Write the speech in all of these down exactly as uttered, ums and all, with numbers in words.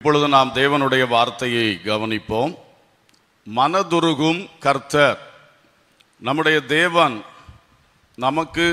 இப்பொழுது நாம் தேவனுடைய வார்த்தையை கவனிப்போம். மனதுருகும் கர்த்தர். நம்முடைய தேவன் நமக்கு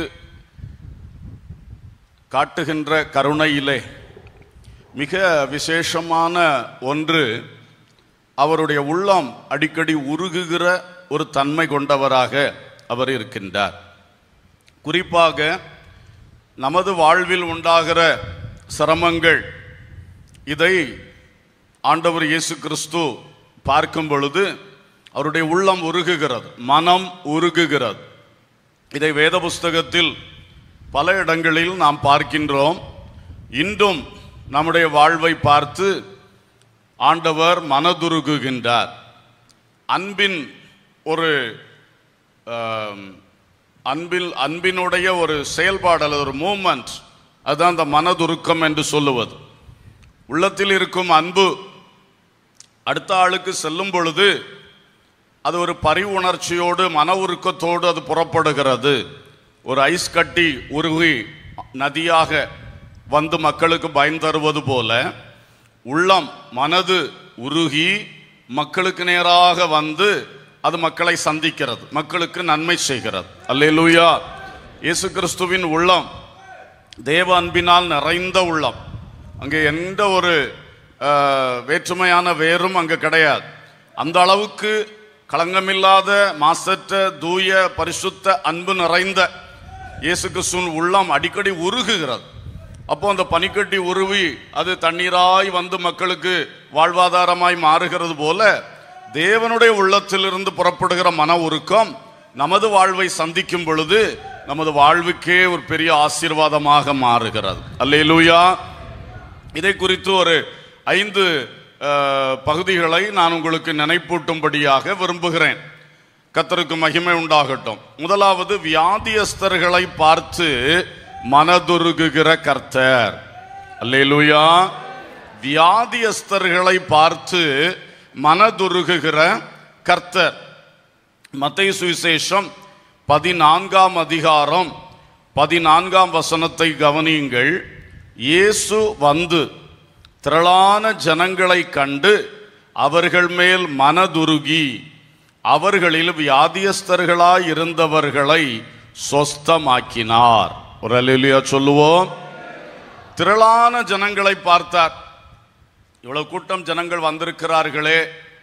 காட்டுகின்ற கருணையிலே மிக விசேஷமான ஒன்று, அவருடைய உள்ளம் அடிக்கடி உருகுகிற ஒரு தன்மை கொண்டவராக அவர் இருக்கின்றார். குறிப்பாக நமது வாழ்வில் உண்டாகிற சிரமங்கள், இதை ஆண்டவர் இயேசு கிறிஸ்து பார்க்கும் பொழுது அவருடைய உள்ளம் உருகுகிறது, மனம் உருகுகிறது. இதை வேத புஸ்தகத்தில் பல இடங்களில் நாம் பார்க்கின்றோம். இன்றும் நம்முடைய வாழ்வை பார்த்து ஆண்டவர் மனதுருகுகின்றார். அன்பின் ஒரு அன்பில் அன்பினுடைய ஒரு செயல்பாடு அல்லது ஒரு மூமெண்ட், அதுதான் அந்த மனதுருக்கம் என்று சொல்லுவது. உள்ளத்தில் இருக்கும் அன்பு அடுத்த ஆளுக்கு செல்லும் பொழுது அது ஒரு பரிவுணர்ச்சியோடு மன உருக்கத்தோடு அது புறப்படுகிறது. ஒரு ஐஸ் கட்டி உருகி நதியாக வந்து மக்களுக்கு பயன் தருவது போல உள்ளம் மனது உருகி மக்களுக்கு நேராக வந்து அது மக்களை சந்திக்கிறது, மக்களுக்கு நன்மை செய்கிறது. அல்லேலூயா. இயேசு கிறிஸ்துவின் உள்ளம் தேவ அன்பினால் நிறைந்த உள்ளம். அங்கே எந்த ஒரு வேற்றுமையான வேறும் அங்கே கிடையாது. அந்த அளவுக்கு களங்கமில்லாத மாசற்ற தூய பரிசுத்த அன்பு நிறைந்த இயேசு கிறிஸ்துவின் உள்ளம் அடிக்கடி உருகுகிறது. அப்போ அந்த பனிக்கட்டி உருவி அது தண்ணீராய் வந்து மக்களுக்கு வாழ்வாதாரமாய் மாறுகிறது போல தேவனுடைய உள்ளத்திலிருந்து புறப்படுகிற மன உருக்கம் நமது வாழ்வை சந்திக்கும் பொழுது நமது வாழ்வுக்கே ஒரு பெரிய ஆசீர்வாதமாக மாறுகிறது. அல்லேலூயா. இதை குறித்து ஒரு ஐந்து பகுதிகளை நான் உங்களுக்கு நினைப்பூட்டும்படியாக விரும்புகிறேன். கர்த்தருக்கு மகிமை உண்டாகட்டும். முதலாவது, வியாதியஸ்தர்களை பார்த்து மனதுருகுகிற கர்த்தர். அல்லேலூயா. வியாதியஸ்தர்களை பார்த்து மனதுருகுகிற கர்த்தர். மத்தேயு சுவிசேஷம் பதினான்காம் அதிகாரம் பதினான்காம் வசனத்தை கவனியுங்கள். இயேசு வந்து திரளான ஜனங்களை கண்டு அவர்கள் மேல் மனதுருகி அவர்களில் வியாதியஸ்தர்களாய் இருந்தவர்களை சொஸ்தமாக்கினார். ஒரு அல்லேலூயா சொல்லுவோம். திரளான ஜனங்களை பார்த்தார். இவ்வளவு கூட்டம் ஜனங்கள் வந்திருக்கிறார்களே,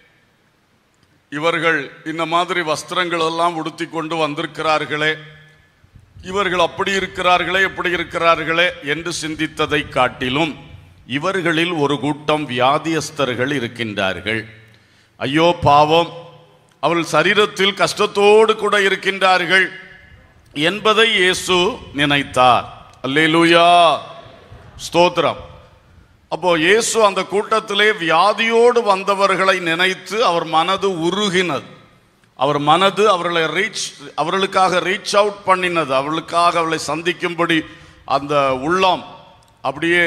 இவர்கள் இந்த மாதிரி வஸ்திரங்கள் எல்லாம் உடுத்தி கொண்டு வந்திருக்கிறார்களே, இவர்கள் அப்படி இருக்கிறார்களே எப்படி இருக்கிறார்களே என்று சிந்தித்ததை காட்டிலும் இவர்களில் ஒரு கூட்டம் வியாதியஸ்தர்கள் இருக்கின்றார்கள். ஐயோ பாவம், அவர்கள் சரீரத்தில் கஷ்டத்தோடு கூட இருக்கின்றார்கள் என்பதை இயேசு நினைத்தார். அல்லேலூயா. ஸ்தோத்திரம். அப்போ இயேசு அந்த கூட்டத்திலே வியாதியோடு வந்தவர்களை நினைத்து அவர் மனது உருகினது. அவர் மனது அவர்களை ரீச் அவர்களுக்காக ரீச் அவுட் பண்ணினது. அவர்களுக்காக அவர்களை சந்திக்கும்படி அந்த உள்ளம் அப்படியே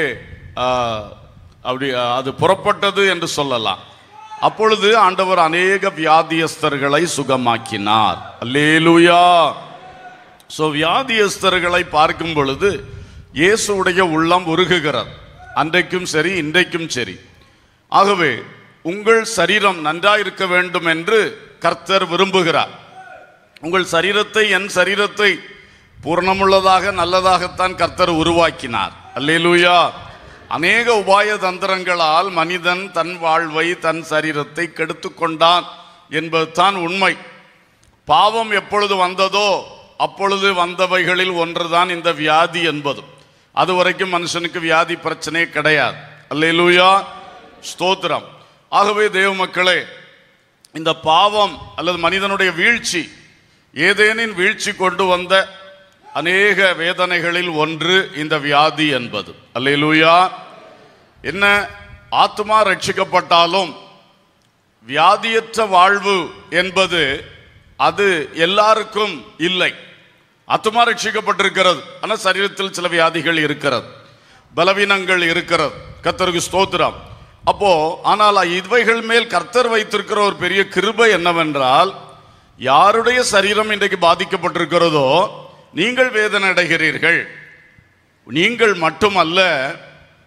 அப்படி அது புறப்பட்டது என்று சொல்லலாம். அப்பொழுது ஆண்டவர் அநேக வியாதியஸ்தர்களை சுகமாக்கினார். அல்லேலூயா. சோ வியாதியஸ்தர்களை பார்க்கும் பொழுது இயேசுடைய உள்ளம் உருகுகிறது. அன்றைக்கும் சரி, இன்றைக்கும் சரி. ஆகவே உங்கள் சரீரம் நன்றாயிருக்க வேண்டும் என்று கர்த்தர் விரும்புகிறார். உங்கள் சரீரத்தை, என் சரீரத்தை பூரணமுள்ளதாக நல்லதாகத்தான் கர்த்தர் உருவாக்கினார். அல்லேலூயா. அநேக உபாய தந்திரங்களால் மனிதன் தன் வாழ்வை, தன் சரீரத்தை கெடுத்து கொண்டான் என்பதுதான் உண்மை. பாவம் எப்பொழுது வந்ததோ அப்பொழுது வந்தவைகளில் ஒன்றுதான் இந்த வியாதி என்பது. அது வரைக்கும் மனுஷனுக்கு வியாதி பிரச்சனையே கிடையாது. அல்லேலூயா. ஸ்தோத்திரம். ஆகவே தேவ மக்களே, இந்த பாவம் அல்லது மனிதனுடைய வீழ்ச்சி, ஏதேனின் வீழ்ச்சி கொண்டு வந்த அநேக வேதனைகளில் ஒன்று இந்த வியாதி என்பது. அல்லேலூயா. என்ன, ஆத்மா ரட்சிக்கப்பட்டாலும் வியாதியற்ற வாழ்வு என்பது அது எல்லாருக்கும் இல்லை. ஆத்மா ரட்சிக்கப்பட்டிருக்கிறது, ஆனால் சரீரத்தில் சில வியாதிகள் இருக்கிறது, பலவீனங்கள் இருக்கிறது. கர்த்தருக்கு ஸ்தோத்திரம். அப்போ ஆனால் இவைகள் மேல் கர்த்தர் வைத்திருக்கிற ஒரு பெரிய கிருபை என்னவென்றால், யாருடைய சரீரம் இன்றைக்கு பாதிக்கப்பட்டிருக்கிறதோ நீங்கள் வேதனை அடைகிறீர்கள். நீங்கள் மட்டுமல்ல,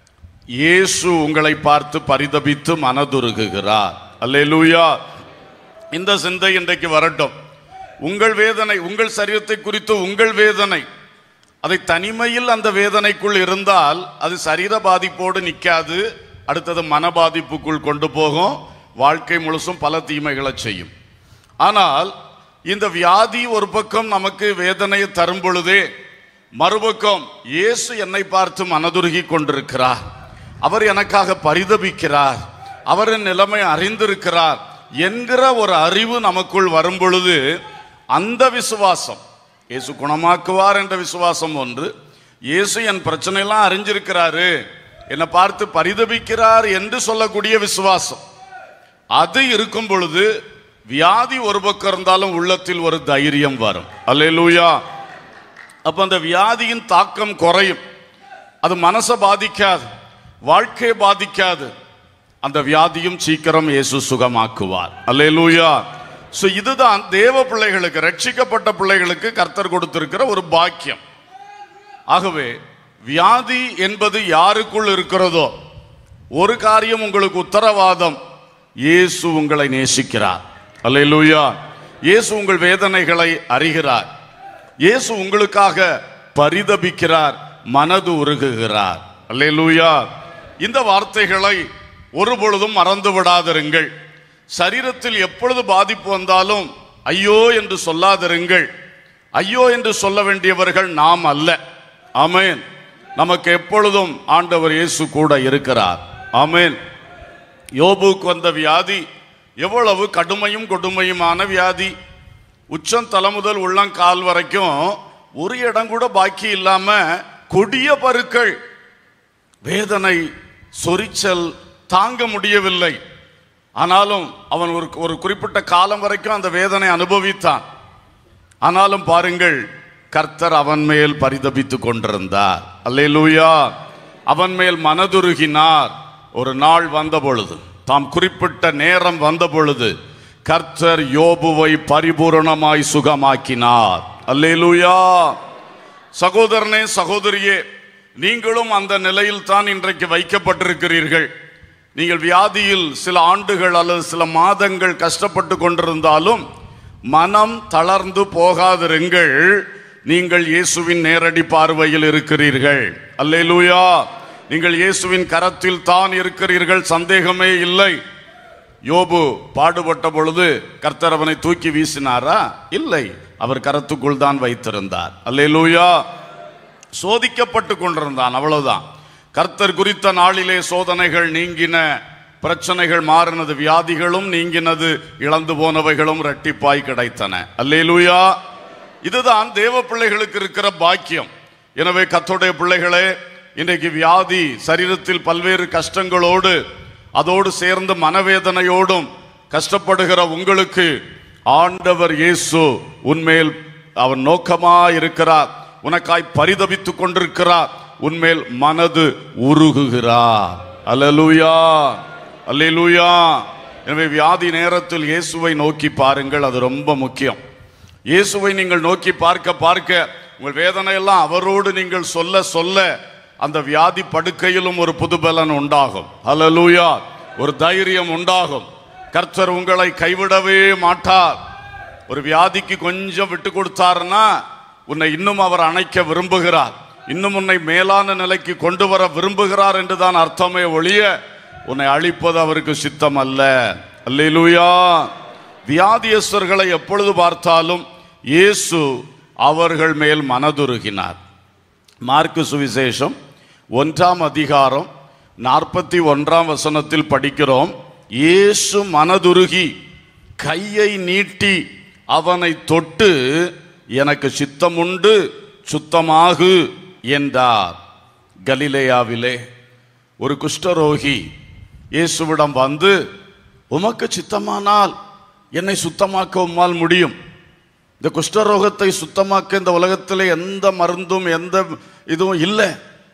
இயேசு உங்களை பார்த்து பரிதபித்து மனதுருகுகிறார். அல்லேலூயா. இந்த சிந்தை இன்றைக்கு வரட்டும். உங்கள் வேதனை, உங்கள் சரீரத்தை குறித்து உங்கள் வேதனை, அதை தனிமையில் அந்த வேதனைக்குள் இருந்தால் அது சரீர பாதிப்போடு நிற்காது, அடுத்தது மன பாதிப்புக்குள் கொண்டு போகும், வாழ்க்கை முழுசும் பல தீமைகளை செய்யும். ஆனால் இந்த வியாதி ஒரு பக்கம் நமக்கு வேதனையை தரும் பொழுதே, மறுபக்கம் இயேசு என்னை பார்த்து மனதுருகி கொண்டிருக்கிறார், அவர் எனக்காக பரிதபிக்கிறார், அவரின் நிலைமை அறிந்திருக்கிறார் என்கிற ஒரு அறிவு நமக்குள் வரும் பொழுது அந்த விசுவாசம், இயேசு குணமாக்குவார் என்ற விசுவாசம் ஒன்று, இயேசு என் பிரச்சனையெல்லாம் அறிஞ்சிருக்கிறாரு, என்னை பார்த்து பரிதபிக்கிறார் என்று சொல்லக்கூடிய விசுவாசம், அது இருக்கும் பொழுது வியாதி ஒரு பக்கம் இருந்தாலும் உள்ளத்தில் ஒரு தைரியம் வரும். அல்லேலூயா. அப்ப அந்த வியாதியின் தாக்கம் குறையும். அது மனசை பாதிக்காது, வாழ்க்கையை பாதிக்காது. அந்த வியாதியும் சீக்கிரம் இயேசு சுகமாக்குவார். அல்லேலூயா. சோ இதுதான் தேவ பிள்ளைகளுக்கு, ரட்சிக்கப்பட்ட பிள்ளைகளுக்கு கர்த்தர் கொடுத்திருக்கிற ஒரு பாக்கியம். ஆகவே வியாதி என்பது யாருக்குள் இருக்கிறதோ ஒரு காரியம் உங்களுக்கு உத்தரவாதம், இயேசு உங்களை நேசிக்கிறார். அல்லேலூயா. இயேசு உங்கள் வேதனைகளை அறிகிறார், இயேசு உங்களுக்காக பரிதபிக்கிறார், மனது உருகுகிறார். அல்லேலூயா. இந்த வார்த்தைகளை ஒரு பொழுதும் மறந்து விடாதிருங்கள். சரீரத்தில் எப்பொழுது பாதிப்பு வந்தாலும் ஐயோ என்று சொல்லாதிருங்கள். ஐயோ என்று சொல்ல வேண்டியவர்கள் நாம் அல்ல. ஆமென். நமக்கு எப்பொழுதும் ஆண்டவர் இயேசு கூட இருக்கிறார். ஆமென். யோபுக்கு வந்த வியாதி எவ்வளவு கடுமையும் கொடுமையுமான வியாதி. உச்சம் தலை முதல் உள்ளங்கால் வரைக்கும் ஒரு இடம் கூட பாக்கி இல்லாம கொடிய பருக்கள், வேதனை, சொரிச்சல் தாங்க முடியவில்லை. ஆனாலும் அவன் ஒரு ஒரு குறிப்பிட்ட காலம் வரைக்கும் அந்த வேதனை அனுபவித்தான். ஆனாலும் பாருங்கள், கர்த்தர் அவன் மேல் பரிதபித்து கொண்டிருந்தார். அல்லேலூயா. அவன் மேல் மனதுருகினார். ஒரு நாள் வந்த பொழுது, தாம் குறிப்பிட்ட நேரம் வந்த பொழுது கர்த்தர் யோபுவை பரிபூரணமாய் சுகமாக்கினார். அல்லேலூயா. சகோதரனே, சகோதரியே, நீங்களும் அந்த நிலையில் தான் இன்றைக்கு வைக்கப்பட்டிருக்கிறீர்கள். நீங்கள் வியாதியில் சில ஆண்டுகள் அல்லது சில மாதங்கள் கஷ்டப்பட்டு கொண்டிருந்தாலும் மனம் தளர்ந்து போகாதிருங்கள். நீங்கள் இயேசுவின் நேரடி பார்வையில் இருக்கிறீர்கள். அல்லேலூயா. நீங்கள் இயேசுவின் கரத்தில் தான் இருக்கிறீர்கள், சந்தேகமே இல்லை. யோபு பாடுபட்ட பொழுது கர்த்தர் அவனை தூக்கி வீசினாரா? இல்லை, அவர் கரத்துக்குள் தான் வைத்திருந்தார். அல்லேலூயா. சோதிக்கப்பட்டு கொண்டிருந்தான், அவ்வளவுதான். கர்த்தர் குறித்த நாளிலே சோதனைகள் நீங்கின, பிரச்சனைகள் மாறினது, வியாதிகளும் நீங்கினது, இழந்து போனவைகளும் இரட்டிப்பாய் கிடைத்தன. அல்லேலூயா. இதுதான் தேவ பிள்ளைகளுக்கு இருக்கிற பாக்கியம். எனவே கர்த்தருடைய பிள்ளைகளே, இன்றைக்கு வியாதி, சரீரத்தில் பல்வேறு கஷ்டங்களோடு அதோடு சேர்ந்து மனவேதனையோடும் கஷ்டப்படுகிற உங்களுக்கு ஆண்டவர் இயேசு உன்மேல் அவன் நோக்கமாய் இருக்கிறார், உனக்காய் பரிதபித்துக் கொண்டிருக்கிறார், உன்மேல் மனது உருகுகிறார். அல்லேலூயா. அல்லேலூயா. எனவே வியாதி நேரத்தில் இயேசுவை நோக்கி பாருங்கள், அது ரொம்ப முக்கியம். இயேசுவை நீங்கள் நோக்கி பார்க்க பார்க்க உங்கள் வேதனையெல்லாம் அவரோடு நீங்கள் சொல்ல சொல்ல அந்த வியாதி படுக்கையிலும் ஒரு புதுபலன் உண்டாகும். அல்லேலூயா. ஒரு தைரியம் உண்டாகும். கர்த்தர் உங்களை கைவிடவே மாட்டார். ஒரு வியாதிக்கு கொஞ்சம் விட்டு கொடுத்தாருன்னா உன்னை இன்னும் அவர் அணைக்க விரும்புகிறார், இன்னும் உன்னை மேலான நிலைக்கு கொண்டு வர விரும்புகிறார் என்றுதான் அர்த்தமே ஒழிய உன்னை அழிப்பது அவருக்கு சித்தம் அல்ல. அல்லேலூயா. வியாதியஸ்தர்களை எப்பொழுது பார்த்தாலும் இயேசு அவர்கள் மேல் மனதுருகினார். மார்க்கு சுவிசேஷம் ஒன்றாம் அதிகாரம் நாற்பத்தி ஒன்றாம் வசனத்தில் படிக்கிறோம், இயேசு மனதுருகி கையை நீட்டி அவனை தொட்டு எனக்கு சித்தம் உண்டு, சுத்தமாகு என்றார். கலிலேயாவிலே ஒரு குஷ்டரோகி இயேசுவிடம் வந்து, உமக்கு சித்தமானால் என்னை சுத்தமாக்க உம்மால் முடியும். இந்த குஷ்டரோகத்தை சுத்தமாக்க இந்த உலகத்தில் எந்த மருந்தும் எந்த இதுவும் இல்லை.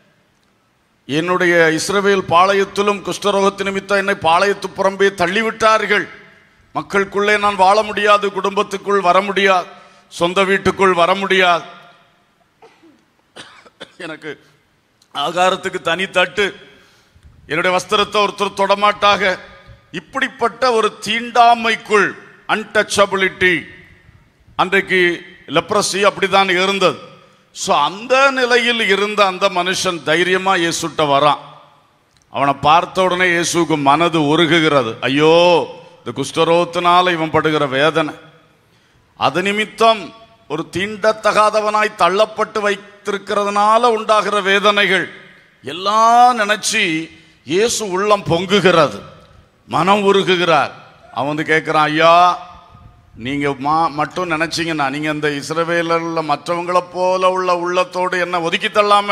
என்னுடைய இஸ்ரவேல் பாளையத்திலும் குஷ்டரோகத்து நிமித்தம் என்னை பாளையத்து புறம்பே தள்ளிவிட்டார்கள். மக்களுக்குள்ளே நான் வாழ முடியாது, குடும்பத்துக்குள் வர முடியாது, சொந்த வீட்டுக்குள் வர முடியாது. எனக்கு ஆகாரத்துக்கு தனி தட்டு, என்னுடைய வஸ்திரத்தை ஒருத்தர் தொடமாட்டாக. இப்படிப்பட்ட ஒரு தீண்டாமைக்குள், அன்டச்சபிலிட்டி, அன்றைக்கு லெப்ரசி அப்படிதான் இருந்தது. ஸோ அந்த நிலையில் இருந்த அந்த மனுஷன் தைரியமா இயேசுட்ட வரான். அவனை பார்த்த உடனே இயேசுக்கு மனது உருகுகிறது. ஐயோ, இந்த குஷ்டரோகத்தினால இவன் படுகிற வேதனை, அது நிமித்தம் ஒரு தீண்டத்தகாதவனாய் தள்ளப்பட்டு வைத்திருக்கிறதுனால உண்டாகிற வேதனைகள் எல்லாம் நினைச்சு இயேசு உள்ளம் பொங்குகிறது, மனம் உருகுகிறார். அவன் வந்து கேட்கிறான், ஐயா நீங்க மா மட்டும் நினைச்சீங்கன்னா, நீங்க இந்த இஸ்ரவேலர்ல மற்றவங்களை போல உள்ள உள்ளத்தோடு என்ன ஒதுக்கி தள்ளாம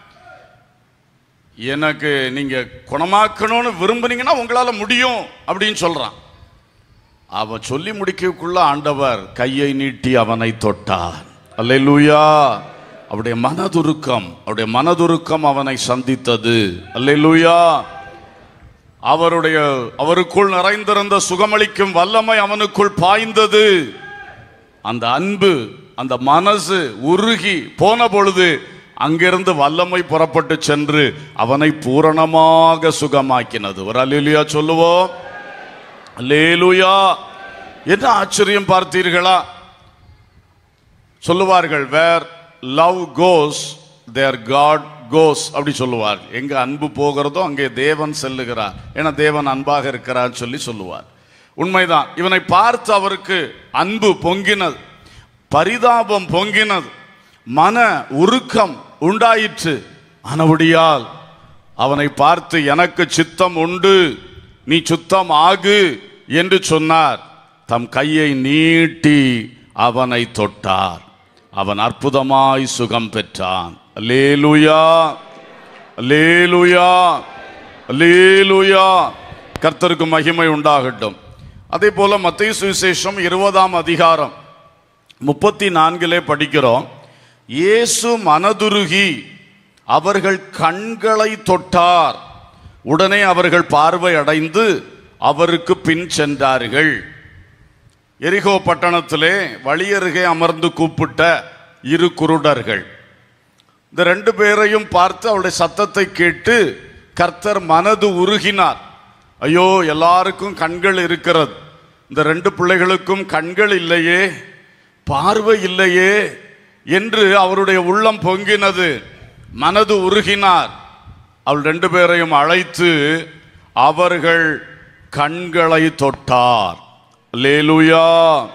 எனக்கு நீங்க குணமாக்கணும்னு விரும்புனீங்கன்னா உங்களால முடியும் அப்படின்னு சொல்றான். அவன் சொல்லி முடிக்கக்குள்ள ஆண்டவர் கையை நீட்டி அவனை தொட்டார். அல்லேலூயா. அவருடைய மனதுருக்கம் அவருடைய மனதுருக்கம் அவனை சந்தித்தது. அல்லேலூயா. அவருடைய அவருக்குள் நிறைந்திருந்த சுகமளிக்கும் வல்லமை அவனுக்குள் பாய்ந்தது. அந்த அன்பு, அந்த மனசு உருகி போன பொழுது அங்கிருந்து வல்லமை புறப்பட்டு சென்று அவனை பூரணமாக சுகமாக்கினது. ஒரு அல்லேலூயா சொல்லுவோம். அல்லேலூயா. என்ன ஆச்சரியம் பார்த்தீர்களா? சொல்லுவார்கள், வேர் லவ் கோஸ் தேர் காட் கோஸ் அப்படி சொல்லுவார். எங்க அன்பு போகிறதோ அங்கே தேவன் செல்லுகிறார். ஏன்னா தேவன் அன்பாக இருக்கிறார் சொல்லி சொல்லுவார். உண்மைதான். இவனை பார்த்து அவருக்கு அன்பு பொங்கினது, பரிதாபம் பொங்கினது, மன உருக்கம் உண்டாயிற்று. ஆனபடியால் அவனை பார்த்து எனக்கு சித்தம் உண்டு, நீ சுத்தம் ஆகு என்று சொன்னார். தம் கையை நீட்டி அவனை தொட்டார். அவன் அற்புதமாய் சுகம் பெற்றான். அல்லேலூயா, அல்லேலூயா, அல்லேலூயா. கர்த்தருக்கு மகிமை உண்டாகட்டும். அதே போல மத்தேயு சுவிசேஷம் இருபதாம் அதிகாரம் முப்பத்தி நான்கிலே படிக்கிறோம், இயேசு மனதுருகி அவர்கள் கண்களை தொட்டார். உடனே அவர்கள் பார்வை அடைந்து அவருக்கு பின் சென்றார்கள். எரிகோ பட்டணத்திலே வழியருகே அமர்ந்து கூப்பிட்ட இரு குருடர்கள். இந்த ரெண்டு பேரையும் பார்த்து அவருடைய சத்தத்தை கேட்டு கர்த்தர் மனது உருகினார். ஐயோ, எல்லாருக்கும் கண்கள் இருக்கிறது, இந்த ரெண்டு பிள்ளைகளுக்கும் கண்கள் இல்லையே, பார்வை இல்லையே என்று அவருடைய உள்ளம் பொங்கினது. மனது உருகினார். அவள் ரெண்டு பேரையும் அழைத்து அவர்கள் கண்களை தொட்டார். அல்லேலூயா,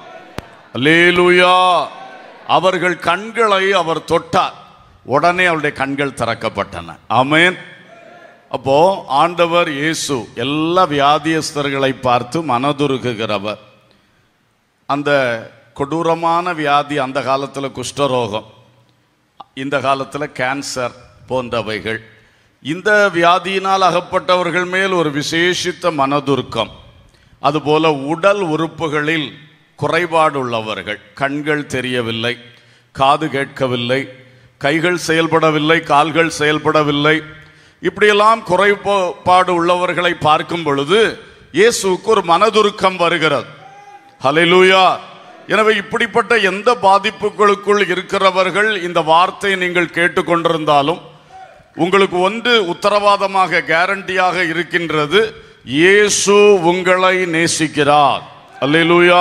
அல்லேலூயா. அவர்கள் கண்களை அவர் தொட்டார். உடனே அவருடைய கண்கள் திறக்கப்பட்டன. ஆமென். அப்போ ஆண்டவர் இயேசு எல்லா வியாதியஸ்தர்களை பார்த்து மனதுருகுகிறவர். அந்த கொடூரமான வியாதி, அந்த காலத்தில் குஷ்டரோகம், இந்த காலத்தில் கேன்சர் போன்றவைகள், இந்த வியாதியினால் அகப்பட்டவர்கள் மேல் ஒரு விசேஷித்த மனதுருக்கம். அதுபோல உடல் உறுப்புகளில் குறைபாடு உள்ளவர்கள், கண்கள் தெரியவில்லை, காது கேட்கவில்லை, கைகள் செயல்படவில்லை, கால்கள் செயல்படவில்லை, இப்படியெல்லாம் குறைபாடு உள்ளவர்களை பார்க்கும் பொழுது இயேசுவுக்கு ஒரு மனதுருக்கம் வருகிறது. ஹல்லேலூயா. எனவே இப்படிப்பட்ட எந்த பாதிப்புகளுக்குள் இருக்கிறவர்கள் இந்த வார்த்தையை நீங்கள் கேட்டுக்கொண்டிருந்தாலும் உங்களுக்கு ஒன்று உத்தரவாதமாக, கேரண்டியாக இருக்கின்றது, இயேசு உங்களை நேசிக்கிறார். அல்லேலூயா.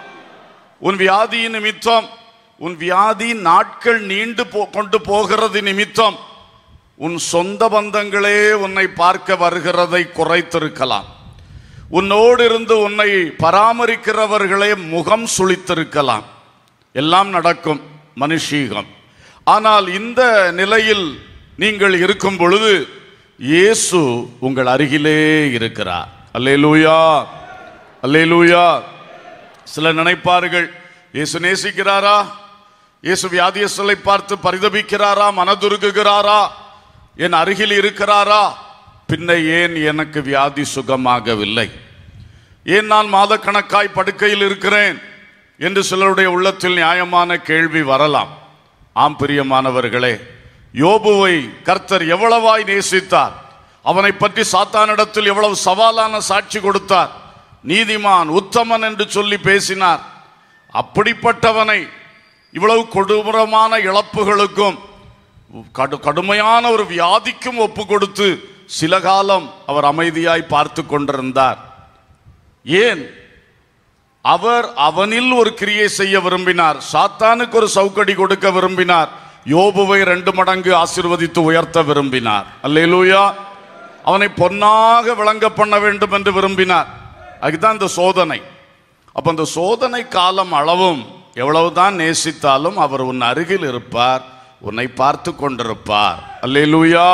உன் வியாதி நிமித்தம், உன் வியாதி நாட்கள் நீண்டு கொண்டு போகிறது நிமித்தம் உன் சொந்த பந்தங்களே உன்னை பார்க்க வருகிறதை குறைத்திருக்கலாம். உன்னோடு இருந்து உன்னை பராமரிக்கிறவர்களே முகம் சுளித்திருக்கலாம். எல்லாம் நடக்கும், மனுஷீகம். ஆனால் இந்த நிலையில் நீங்கள் இருக்கும் பொழுது இயேசு உங்கள் அருகிலே இருக்கிறார். அல்லேலூயா, அல்லேலூயா. சிலர் நினைப்பார்கள், இயேசு நேசிக்கிறாரா? இயேசு வியாதியஸ்தரை பார்த்து பரிதபிக்கிறாரா? மனதுருகுகிறாரா? என் அருகில் இருக்கிறாரா? பின்ன ஏன் எனக்கு வியாதி சுகமாகவில்லை? ஏன் நான் மாதக்கணக்காய் படுக்கையில் இருக்கிறேன் என்று சிலருடைய உள்ளத்தில் நியாயமான கேள்வி வரலாம். ஆம் பிரியமானவர்களே, யோபுவை கர்த்தர் எவ்வளவாய் நேசித்தார், அவனை பற்றி சாத்தானிடத்தில் எவ்வளவு சவாலான சாட்சி கொடுத்தார், நீதிமான் உத்தமன் என்று சொல்லி பேசினார். அப்படிப்பட்டவனை இவ்வளவு கொடூரமான இழப்புகளுக்கும் கடுமையான ஒரு வியாதிக்கும் ஒப்பு கொடுத்து சில காலம் அவர் அமைதியாய் பார்த்து கொண்டிருந்தார். ஏன்? அவர் அவனில் ஒரு கிரியை செய்ய விரும்பினார். சாத்தானுக்கு ஒரு சவுக்கடி கொடுக்க விரும்பினார். யோபுவை ரெண்டு மடங்கு ஆசீர்வதித்து உயர்த்த விரும்பினார். அல்லேலூயா. அவனை பொன்னாக விளங்க பண்ண வேண்டும் என்று விரும்பினார். அதுதான் இந்த சோதனை. அப்ப அந்த சோதனை காலம் அளவும் எவ்வளவுதான் நேசித்தாலும் அவர் உன் அருகில் இருப்பார், உன்னை பார்த்து கொண்டிருப்பார். அல்லேலூயா.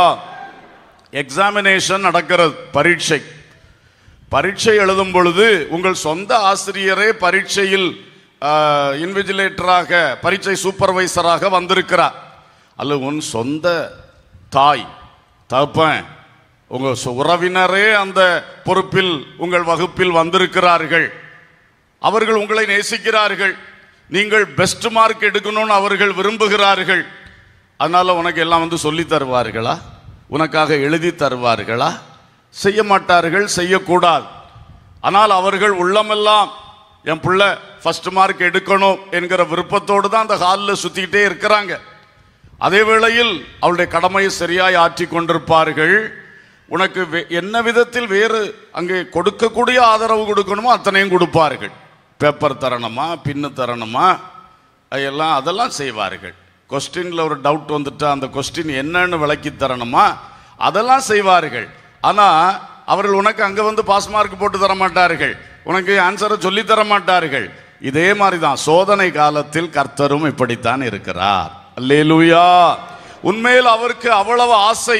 எக்ஸாமினேஷன் நடக்கிறது, பரீட்சை. பரீட்சை எழுதும் பொழுது உங்கள் சொந்த ஆசிரியரே பரீட்சையில் இன்விஜிலேட்டராக, பரீட்சை சூப்பர்வைசராக வந்திருக்கிறார். அல்ல உன் சொந்த தாய் தகப்பன், உங்கள் உறவினரே அந்த பொறுப்பில் உங்கள் வகுப்பில் வந்திருக்கிறார்கள். அவர்கள் உங்களை நேசிக்கிறார்கள். நீங்கள் பெஸ்ட் மார்க் எடுக்கணும்னு அவர்கள் விரும்புகிறார்கள். அதனால உனக்கு எல்லாம் வந்து சொல்லி தருவார்களா? உனக்காக எழுதி தருவார்களா? செய்ய மாட்டார்கள், செய்யக்கூடாது. ஆனால் அவர்கள் உள்ளமெல்லாம் என் பிள்ளை ஃபர்ஸ்ட் மார்க் எடுக்கணும் என்கிற விருப்பத்தோடு தான் அந்த ஹாலில் சுத்திக்கிட்டே இருக்கிறாங்க. அதே வேளையில் அவருடைய கடமையை சரியாய் ஆற்றி கொண்டிருப்பார்கள். உனக்கு என்ன விதத்தில் வேறு அங்கே கொடுக்கக்கூடிய ஆதரவு கொடுக்கணுமோ அத்தனையும் கொடுப்பார்கள். பேப்பர் தரணுமா, பின்னு தரணுமா, எல்லாம் அதெல்லாம் செய்வார்கள். கொஸ்டின்ல ஒரு டவுட் வந்துட்டா அந்த கொஸ்டின் என்னன்னு விளக்கி தரணுமா, அதெல்லாம் செய்வார்கள். ஆனா அவர்கள் உனக்கு அங்க வந்து பாஸ் மார்க் போட்டு தர மாட்டார்கள், உனக்கு ஆன்சரை சொல்லி தர மாட்டார்கள். இதே மாதிரிதான் சோதனை காலத்தில் கர்த்தரும் இப்படித்தான் இருக்கிறார். அல்லேலூயா. உண்மையில் அவருக்கு அவ்வளவு ஆசை,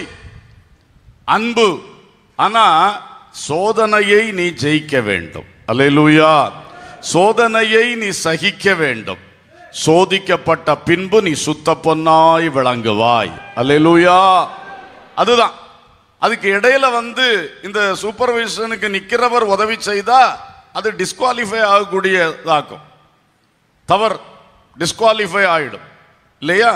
அன்பு. ஆனா சோதனையை நீ ஜெயிக்க வேண்டும். அல்லேலூயா. சோதனையை நீ சகிக்க வேண்டும். சோதிக்கப்பட்ட பின்பு நீ சுத்த பொன்னாய் விளங்குவாய். அல்லேலூயா. அதுதான். அதுக்கு இடையில வந்து இந்த சூப்பர்வைசனுக்கு நிக்கிறவர் உதவி செய்தா அது டிஸ்குவாலிஃபை ஆகக்கூடியதாக்கும். தவறு, டிஸ்குவாலிஃபை ஆயிடும் இல்லையா?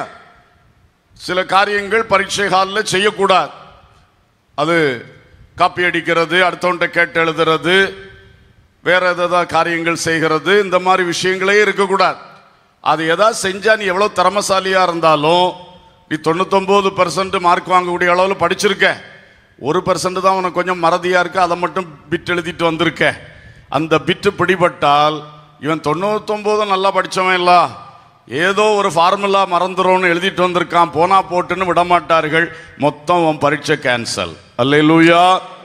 சில காரியங்கள் பரீட்சை ஹாலில் செய்யக்கூடாது. அது காப்பி அடிக்கிறது, அடுத்தவன்கிட்ட கேட்டு எழுதுறது, வேற ஏதாவது காரியங்கள் செய்கிறது, இந்த மாதிரி விஷயங்களே இருக்கக்கூடாது. அது எதாவது செஞ்சா நீ எவ்வளவு திறமசாலியா இருந்தாலும் நீ தொண்ணூத்தொன்பது பெர்சன்ட் மார்க் வாங்கக்கூடிய அளவில் படிச்சிருக்க, ஒரு பெர்சன்ட் தான் உனக்கு கொஞ்சம் மறதியா இருக்க, அதை மட்டும் பிட் எழுதிட்டு வந்திருக்க. அந்த பிட்டு பிடிபட்டால் இவன் தொண்ணூத்தொன்பது நல்லா படிச்சவன் இல்ல, ஏதோ ஒரு ஃபார்முலா மறந்துறோன்னு எழுதிட்டு வந்திருக்கான், போனா போட்டுன்னு விடமாட்டார்கள். மொத்தம் உன் பரீட்சை கேன்சல். அல்லேலூயா.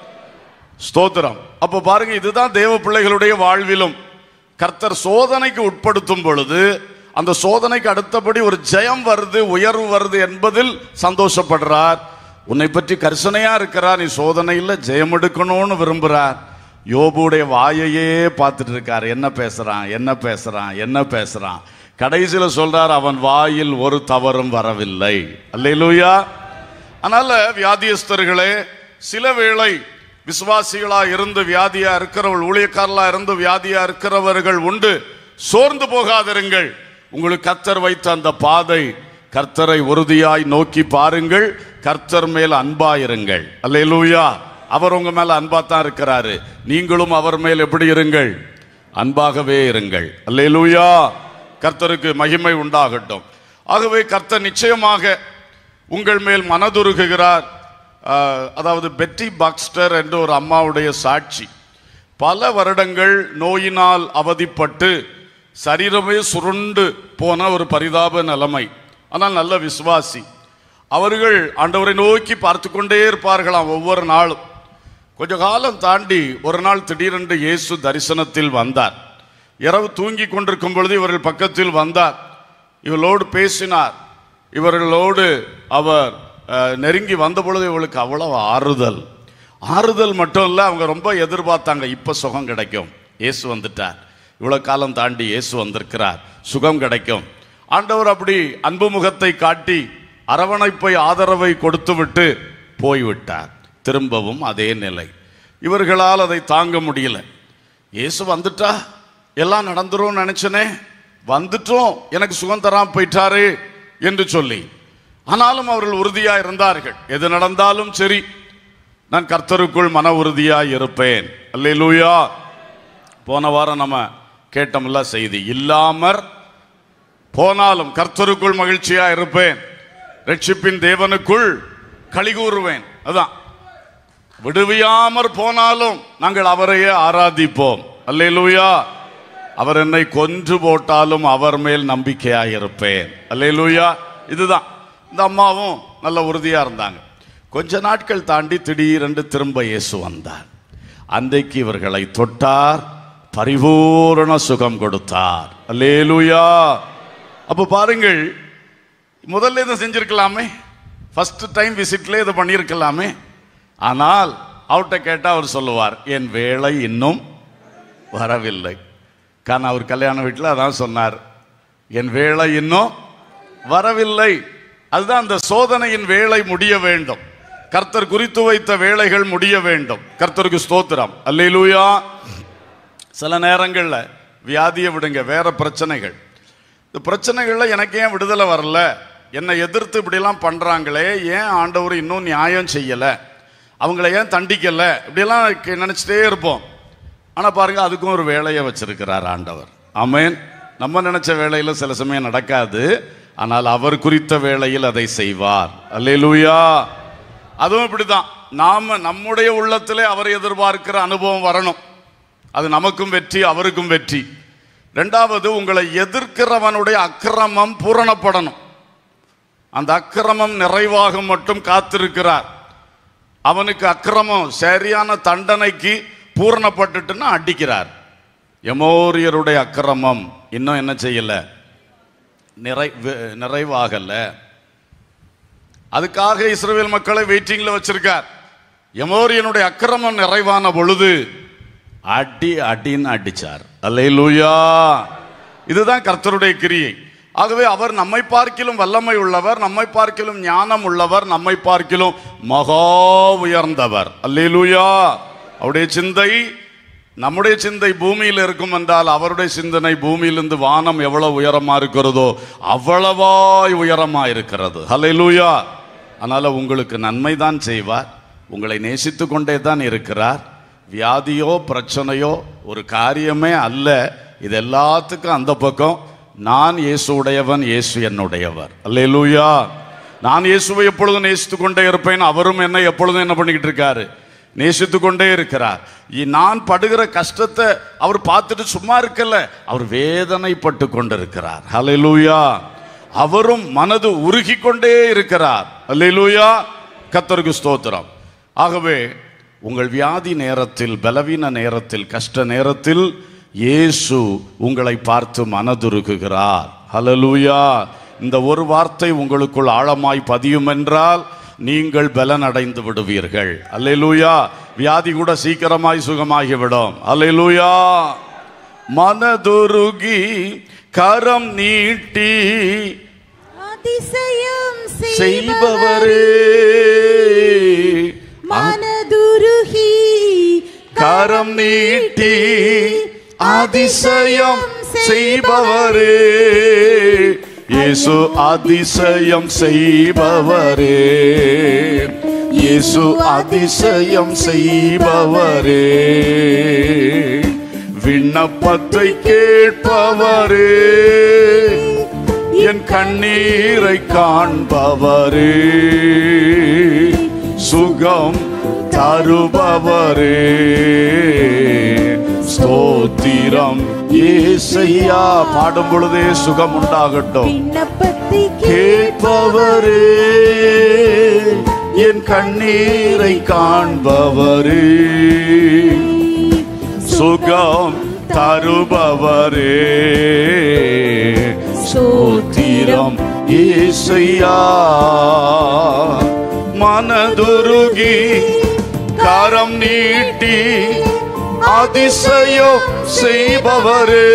ஸ்தோத்திரம். அப்ப பாருங்க, இதுதான் தேவ பிள்ளைகளுடைய வாழ்விலும் கர்த்தர் சோதனைக்கு உட்படுத்தும் பொழுது அந்த சோதனைக்கு அடுத்தபடி ஒரு ஜெயம் வருது, உயர்வு வருது என்பதில் சந்தோஷப்படுறார். உன்னை பற்றி கரிசனையா இருக்கிறார். நீ சோதனையில் ஜெயம் எடுக்கணும்னு விரும்புறார். யோபுடைய வாயையே பார்த்துட்டு இருக்கார், என்ன பேசுறான் என்ன பேசுறான் என்ன பேசுறான். கடைசியில சொல்றார், அவன் வாயில் ஒரு தவறும் வரவில்லை. அல்லேலூயா. அதனால வியாதியஸ்தர்களே, சில வேளை விசுவாசிகளா இருந்து வியாதியா இருக்கிறவர்கள், ஊழியக்காரலா இருந்து வியாதியா இருக்கிறவர்கள் உண்டு. சோர்ந்து போகாதிருங்கள். உங்களுக்கு கர்த்தர் வைத்த அந்த பாதை, கர்த்தரை உறுதியாய் நோக்கி பாருங்கள், கர்த்தர் மேல் அன்பாயிருங்கள். அல்லேலூயா. அவர் உங்க மேல அன்பா தான் இருக்கிறாரு. நீங்களும் அவர் மேல் எப்படி இருங்கள்? அன்பாகவே இருங்கள். அல்லேலூயா. கர்த்தருக்கு மகிமை உண்டாகட்டும். ஆகவே கர்த்தர் நிச்சயமாக உங்கள் மேல் மனதுருகுகிறார். அதாவது பெட்டி பாக்ஸ்டர் என்ற ஒரு அம்மாவுடைய சாட்சி, பல வருடங்கள் நோயினால் அவதிப்பட்டு சரீரமே சுருண்டு போன ஒரு பரிதாப நிலைமை. ஆனால் நல்ல விசுவாசி. அவர்கள் ஆண்டவரை நோக்கி பார்த்து கொண்டே இருப்பார்களாம் ஒவ்வொரு நாளும். கொஞ்ச காலம் தாண்டி ஒரு நாள் திடீரென்று இயேசு தரிசனத்தில் வந்தார். இரவு தூங்கி கொண்டிருக்கும் பொழுது இவர்கள் பக்கத்தில் வந்தார். இவர்களோடு பேசினார். இவர்களோடு அவர் நெருங்கி வந்த பொழுது இவளுக்கு அவ்வளவு ஆறுதல். ஆறுதல் மட்டும் இல்லை, அவங்க ரொம்ப எதிர்பார்த்தாங்க, இப்ப சுகம் கிடைக்கும், இயேசு வந்துட்டார், இவ்வளவு காலம் தாண்டி இயேசு வந்திருக்கிறார், சுகம் கிடைக்கும். ஆண்டவர் அப்படி அன்பு முகத்தை காட்டி அரவணைப்பை ஆதரவை கொடுத்து விட்டு போய்விட்டார். திரும்பவும் அதே நிலை. இவர்களால் அதை தாங்க முடியல. இயேசு வந்துட்டா எல்லாம் நடந்துரும் நினைச்சனே, வந்துட்டோம், எனக்கு சுகம் தராம போயிட்டாரு என்று சொல்லி. ஆனாலும் அவர்கள் உறுதியா இருந்தார்கள். எது நடந்தாலும் சரி, நான் கர்த்தருக்குள் மன உறுதியாய் இருப்பேன். அல்லேலூயா. போன வாரம் நம்ம கேட்டோம்ல செய்தி, இல்லாமற் போனாலும் கர்த்தருக்குள் மகிழ்ச்சியா இருப்பேன், ரட்சிப்பின் தேவனுக்குள் களி கூறுவேன். அதான் விடுவியாமற் போனாலும் நாங்கள் அவரையே ஆராதிப்போம். அல்லேலூயா. அவர் என்னை கொன்று போட்டாலும் அவர் மேல் நம்பிக்கையாயிருப்பேன். அல்லேலூயா. இதுதான். இந்த அம்மாவும் நல்ல உறுதியா இருந்தாங்க. கொஞ்ச நாட்கள் தாண்டி திடீரென்று திரும்ப இயேசு வந்தார். அன்றைக்கு இவர்களை தொட்டார், பரிபூரண சுகம் கொடுத்தார். அல்லேலூயா. அப்போ பாருங்கள், முதல்ல இதை செஞ்சிருக்கலாமே, ஃபர்ஸ்ட் டைம் விசிட்ல இதை பண்ணியிருக்கலாமே. ஆனால் அவர்கிட்ட கேட்டால் அவர் சொல்லுவார், என் வேலை இன்னும் வரவில்லை. காரணம் அவர் கல்யாண வீட்டில் அதான் சொன்னார், என் வேலை இன்னும் வரவில்லை. அதுதான் அந்த சோதனையின் வேலை முடிய வேண்டும். கர்த்தர் குறித்து வைத்த வேலைகள் முடிய வேண்டும். கர்த்தருக்கு ஸ்தோத்திரம். அல்லேலூயா. சில நேரங்களில் வியாதியை விடுங்க, வேற பிரச்சனைகள், இந்த பிரச்சனைகளில் எனக்கு ஏன் விடுதலை வரல, என்னை எதிர்த்து இப்படிலாம் பண்ணுறாங்களே, ஏன் ஆண்டவர் இன்னும் நியாயம் செய்யலை, அவங்கள ஏன் தண்டிக்கலை, இப்படியெல்லாம் நினச்சிட்டே இருப்போம். ஆனால் பாருங்க, அதுக்கும் ஒரு வேலையை வச்சிருக்கிறார் ஆண்டவர். ஆமென். நம்ம நினைச்ச வேலையில் சில சமயம் நடக்காது, ஆனால் அவர் குறித்த வேளையில் அதை செய்வார். அல்லேலூயா. அதுவும் இப்படிதான், நாம நம்முடைய உள்ளத்திலே அவர் எதிர்பார்க்கிற அனுபவம் வரணும். அது நமக்கும் வெற்றி, அவருக்கும் வெற்றி. ரெண்டாவது, உங்களை எதிர்க்கிறவனுடைய அக்கிரமம் பூரணப்படணும். அந்த அக்கிரமம் நிறைவாக மட்டும் காத்திருக்கிறார். அவனுக்கு அக்கிரமம் சரியான தண்டனைக்கு பூரணப்பட்டுட்டுன்னா அடிக்கிறார். எமோரியருடைய அக்கிரமம் இன்னும் என்ன செய்யல, நிறை நிறைவாகல. அதுக்காக இஸ்ரவேல் மக்களை வெயிட்டிங்ல வச்சிருக்கார். எமோரியனுடைய அக்கிரமம் நிறைவான பொழுது அடி அடின்னு அடிச்சார். அல்லேலூயா. இதுதான் கர்த்தருடைய கிரியை. ஆகவே அவர் நம்மை பார்க்கிலும் வல்லமை உள்ளவர், நம்மை பார்க்கிலும் ஞானம் உள்ளவர், நம்மை பார்க்கிலும் மகா உயர்ந்தவர். அல்லேலூயா. அவருடைய சிந்தை நம்முடைய சிந்தை பூமியில் இருக்கும் என்றால் அவருடைய சிந்தனை பூமியிலிருந்து வானம் எவ்வளவு உயரமா இருக்கிறதோ அவ்வளவாய் உயரமா இருக்கிறது. அல்லேலூயா. அதனால உங்களுக்கு நன்மை தான் செய்வார், உங்களை நேசித்து கொண்டே தான் இருக்கிறார். வியாதியோ பிரச்சனையோ ஒரு காரியமே அல்ல. இது எல்லாத்துக்கும் அந்த பக்கம் நான் இயேசு உடையவன், இயேசு என்னுடையவர். அல்லேலூயா. நான் இயேசுவை எப்பொழுதும் நேசித்து கொண்டே இருப்பேன், அவரும் என்னை எப்பொழுதும் என்ன பண்ணிக்கிட்டு இருக்காரு, நேசித்து கொண்டே இருக்கிறார். நான் படுகிற கஷ்டத்தை அவர் பார்த்துட்டு சும்மா இருக்கல, அவர் வேதனைப்பட்டு கொண்டிருக்கிறார். அல்லேலூயா. அவரும் மனது உருகி கொண்டே இருக்கிறார். அல்லேலூயா. கர்த்தருக்கு ஸ்தோத்திரம். ஆகவே உங்கள் வியாதி நேரத்தில், பலவீன நேரத்தில், கஷ்ட நேரத்தில் இயேசு உங்களை பார்த்து மனதுருகுகிறார். அல்லேலூயா. இந்த ஒரு வார்த்தை உங்களுக்குள் ஆழமாய் பதியும் என்றால் நீங்கள் பலன் அடைந்து விடுவீர்கள். அல்லேலூயா. வியாதி கூட சீக்கிரமாய் சுகமாகிவிடும். அல்லேலூயா. மனதுருகி கரம் நீட்டி அதிசயம் செய்பவரே, மனதுருகி கரம் நீட்டி அதிசயம் செய்பவரே, இயேசு அதிசயம் செய்பவரே, இயேசு அதிசயம் செய்பவரே, விண்ணப்பத்தை கேட்பவரே, என் கண்ணீரை காண்பவரே, சுகம் தருபவரே, ஸ்தோத்திரம் இயேசையா. பாடும் பொழுதே சுகம் உண்டாகட்டும். விண்ணப்பத்தை கேட்பவரே, என் கண்ணீரை காண்பவரே, சுகம் தருபவரே, ஸ்தோத்திரம் இயேசையா. மனதுருகி கரம் நீட்டி அதிசயம் செய்பவரே,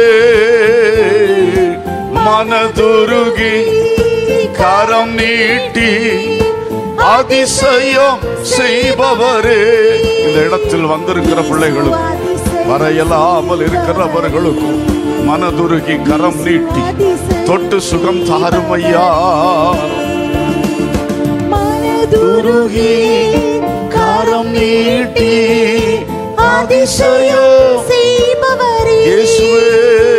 மனதுருகி கரம் நீட்டி அதிசயம் செய்பவரே. இந்த இடத்தில் வந்திருக்கிற பிள்ளைகளுக்கும் வரையலாமல் இருக்கிறவர்களுக்கும் மனதுருகி கரம் நீட்டி தொட்டு சுகம் தாரும் ஐயா. மனதுருகி கரம் நீட்டி அதிசயம் செய்பவரே, இயேசுவே.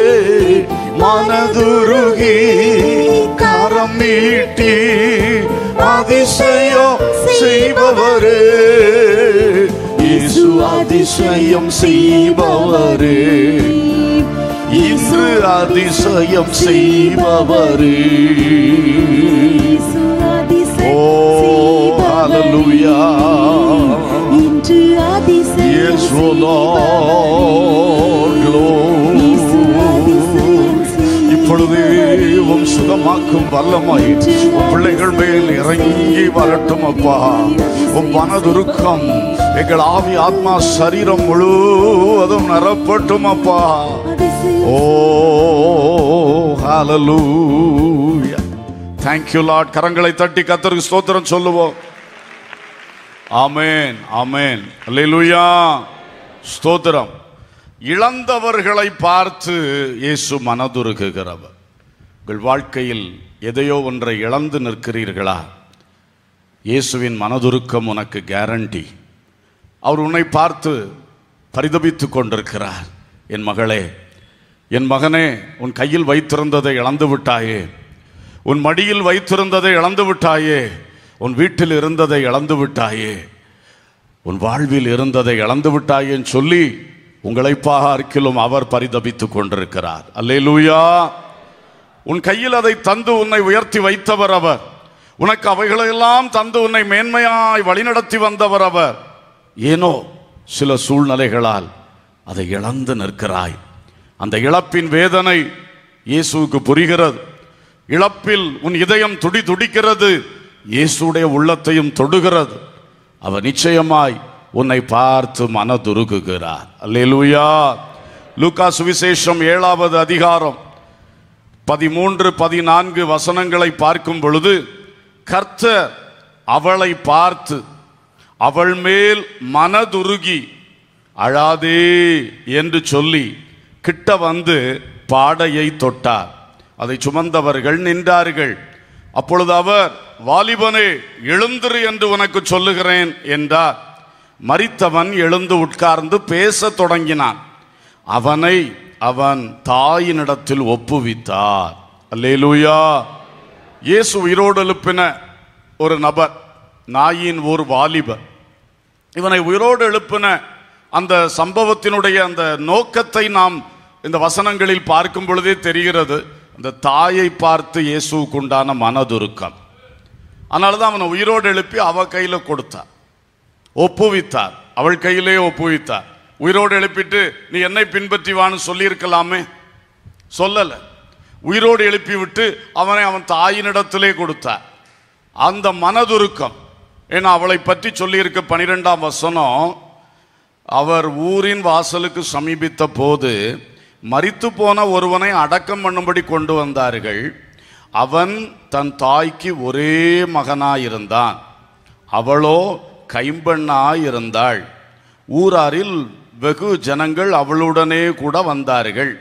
மனதுருகி கரம் நீட்டி அதிசயம் செய்பவரே, இயேசு அதிசயம் செய்பவரே, இன்று அதிசயம் செய்பவரே. ஓ ஹல்லேலூயா, இன்று அதிசயம் Yes, O Lord, glory. இப்பொழுதே உம் சுகமாக்கும் வல்லமை உம் பிள்ளைகள் மேல் இறங்கி வரட்டும் அப்பா. உம் மனதுருக்கம் எங்கள் ஆவி ஆத்மா சரீரம் முழுவதும் நிரப்பட்டும் அப்பா. ஓ ஹல்லேலூயா, thank you Lord. கரங்களை தட்டி கர்த்தருக்கு ஸ்தோத்திரம் சொல்லுவோம். ஆமென், ஆமென், அல்லேலூயா, ஸ்தோத்திரம். இழந்தவர்களை பார்த்து இயேசு மனதுருகுகிறவர். உங்கள் வாழ்க்கையில் எதையோ ஒன்றை இழந்து நிற்கிறீர்களா? இயேசுவின் மனதுருக்கம் உனக்கு கேரண்டி. அவர் உன்னை பார்த்து பரிதபித்து கொண்டிருக்கிறார். என் மகளே, என் மகனே, உன் கையில் வைத்திருந்ததை இழந்து விட்டாயே, உன் மடியில் வைத்திருந்ததை இழந்து விட்டாயே, உன் வீட்டில் இருந்ததை இழந்து விட்டாயே, உன் வாழ்வில் இருந்ததை இழந்து விட்டாயேன்னு சொல்லி உங்களை பார்க்கிலும் அவர் பரிதபித்துக் கொண்டிருக்கிறார். அல்லேலூயா. உன் கையில் அதை தந்து உன்னை உயர்த்தி வைத்தவர் அவர். உனக்கு அவைகளெல்லாம் தந்து உன்னை மேன்மையாய் வழிநடத்தி வந்தவர் அவர். ஏனோ சில சூழ்நிலைகளால் அதை இழந்து நிற்கிறாய். அந்த இழப்பின் வேதனை இயேசுவுக்கு புரிகிறது. இழப்பில் உன் இதயம் துடி துடிக்கிறது. இயேசுடைய உள்ளத்தையும் தொடுகிறது. அவர் நிச்சயமாய் உன்னை பார்த்து மனதுருகுகிறார். அல்லேலூயா. லூக்கா சுவிசேஷம் ஏழாவது அதிகாரம் பதிமூன்று பதினான்கு வசனங்களை பார்க்கும் பொழுது, கர்த்தர் அவளை பார்த்து அவள் மேல் மனதுருகி அழாதே என்று சொல்லி கிட்ட வந்து பாடையை தொட்டார். அதை சுமந்தவர்கள் நின்றார்கள். அப்பொழுது அவர், வாலிபனே எழுந்திரு என்று உனக்கு சொல்லுகிறேன் என்றார். மரித்தவன் எழுந்து உட்கார்ந்து பேச தொடங்கினான். அவனை அவன் தாயினிடத்தில் ஒப்புவித்தார். அல்லேலூயா. இயேசு உயிரோடு எழுப்பின ஒரு நபர், நாயின் ஒரு வாலிபர். இவனை உயிரோடு எழுப்பின அந்த சம்பவத்தினுடைய அந்த நோக்கத்தை நாம் இந்த வசனங்களில் பார்க்கும் பொழுதே தெரிகிறது. அந்த தாயை பார்த்து இயேசுவுக்கு உண்டான மனதுருக்கம். அதனாலதான் அவனை உயிரோடு எழுப்பி அவ கையில கொடுத்தார், ஒப்புவித்தார். அவள் கையிலே ஒப்புவித்தார். உயிரோடு எழுப்பிட்டு நீ என்னை பின்பற்றி வான்னு சொல்லி இருக்கலாமே, சொல்லல. உயிரோடு எழுப்பி விட்டு அவனை அவன் தாயினிடத்திலே கொடுத்தார். அந்த மனதுருக்கம். ஏன்னா அவளை பற்றி சொல்லி இருக்க பனிரெண்டாம் வசனம், அவர் ஊரின் வாசலுக்கு சமீபித்த போது மரித்து போன ஒருவனை அடக்கம் பண்ணும்படி கொண்டு வந்தார்கள். அவன் தன் தாய்க்கு ஒரே மகனாயிருந்தான். அவளோ கைம்பெண்ணாயிருந்தாள். ஊராரில் வெகு ஜனங்கள் அவளுடனே கூட வந்தார்கள்.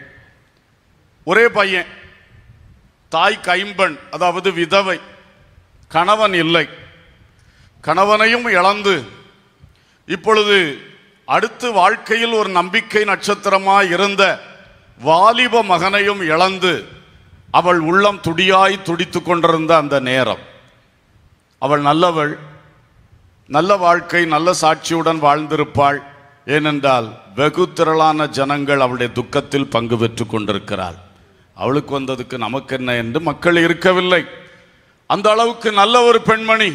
ஒரே பையன், தாய் கைம்பெண், அதாவது விதவை, கணவன் இல்லை. கணவனையும் இழந்து இப்பொழுது அடுத்து வாழ்க்கையில் ஒரு நம்பிக்கை நட்சத்திரமாய் இருந்த வாலிப மகனையும் இழந்து அவள் உள்ளம் துடியாய் துடித்து கொண்டிருந்த அந்த நேரம், அவள் நல்லவள், நல்ல வாழ்க்கை, நல்ல சாட்சியுடன் வாழ்ந்திருப்பாள். ஏனென்றால் வெகு திரளான ஜனங்கள் அவளுடைய துக்கத்தில் பங்கு பெற்று கொண்டிருக்கிறாள். அவளுக்கு வந்ததுக்கு நமக்கு என்ன என்று மக்கள் இருக்கவில்லை. அந்த அளவுக்கு நல்ல ஒரு பெண்மணி.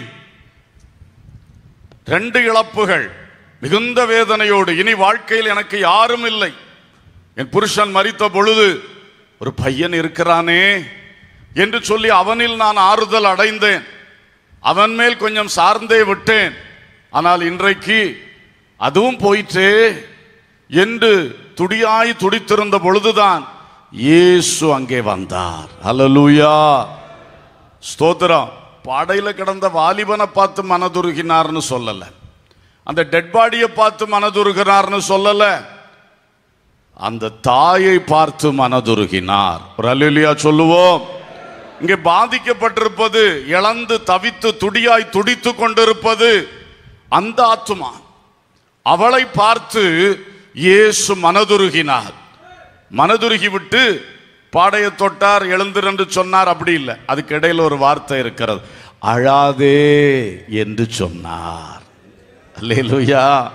ரெண்டு இழப்புகள், மிகுந்த வேதனையோடு, இனி வாழ்க்கையில் எனக்கு யாரும் இல்லை, என் புருஷன் மரித்த பொழுது ஒரு பையன் இருக்கிறானே என்று சொல்லி அவனில் நான் ஆறுதல் அடைந்தேன், அவன் மேல் கொஞ்சம் சார்ந்தே விட்டேன். ஆனால் இன்றைக்கு அதுவும் போயிற்றே என்று துடியாய் துடித்திருந்த பொழுதுதான் இயேசு அங்கே வந்தார். அல்லேலூயா, ஸ்தோத்திரம். பாடையில கிடந்த வாலிபனை பார்த்து மனதுருகினார்னு சொல்லல, அந்த டெட் பாடியை பார்த்து மனதுருகினார்னு சொல்லல, அந்த தாயை பார்த்து மனதுருகினார். ஒரு அல்லேலூயா சொல்லுவோம். இங்கே பாதிக்கப்பட்டிருப்பது, இழந்து தவித்து துடியாய் துடித்து கொண்டிருப்பது அந்த ஆத்துமா. அவளை பார்த்து இயேசு மனதுருகினார். மனதுருகி விட்டு பாடையை தொட்டார், எழுந்திரு என்று சொன்னார். அப்படி இல்லை, அதுக்கு இடையில ஒரு வார்த்தை இருக்கிறது, அழாதே என்று சொன்னார். அல்லேலூயா.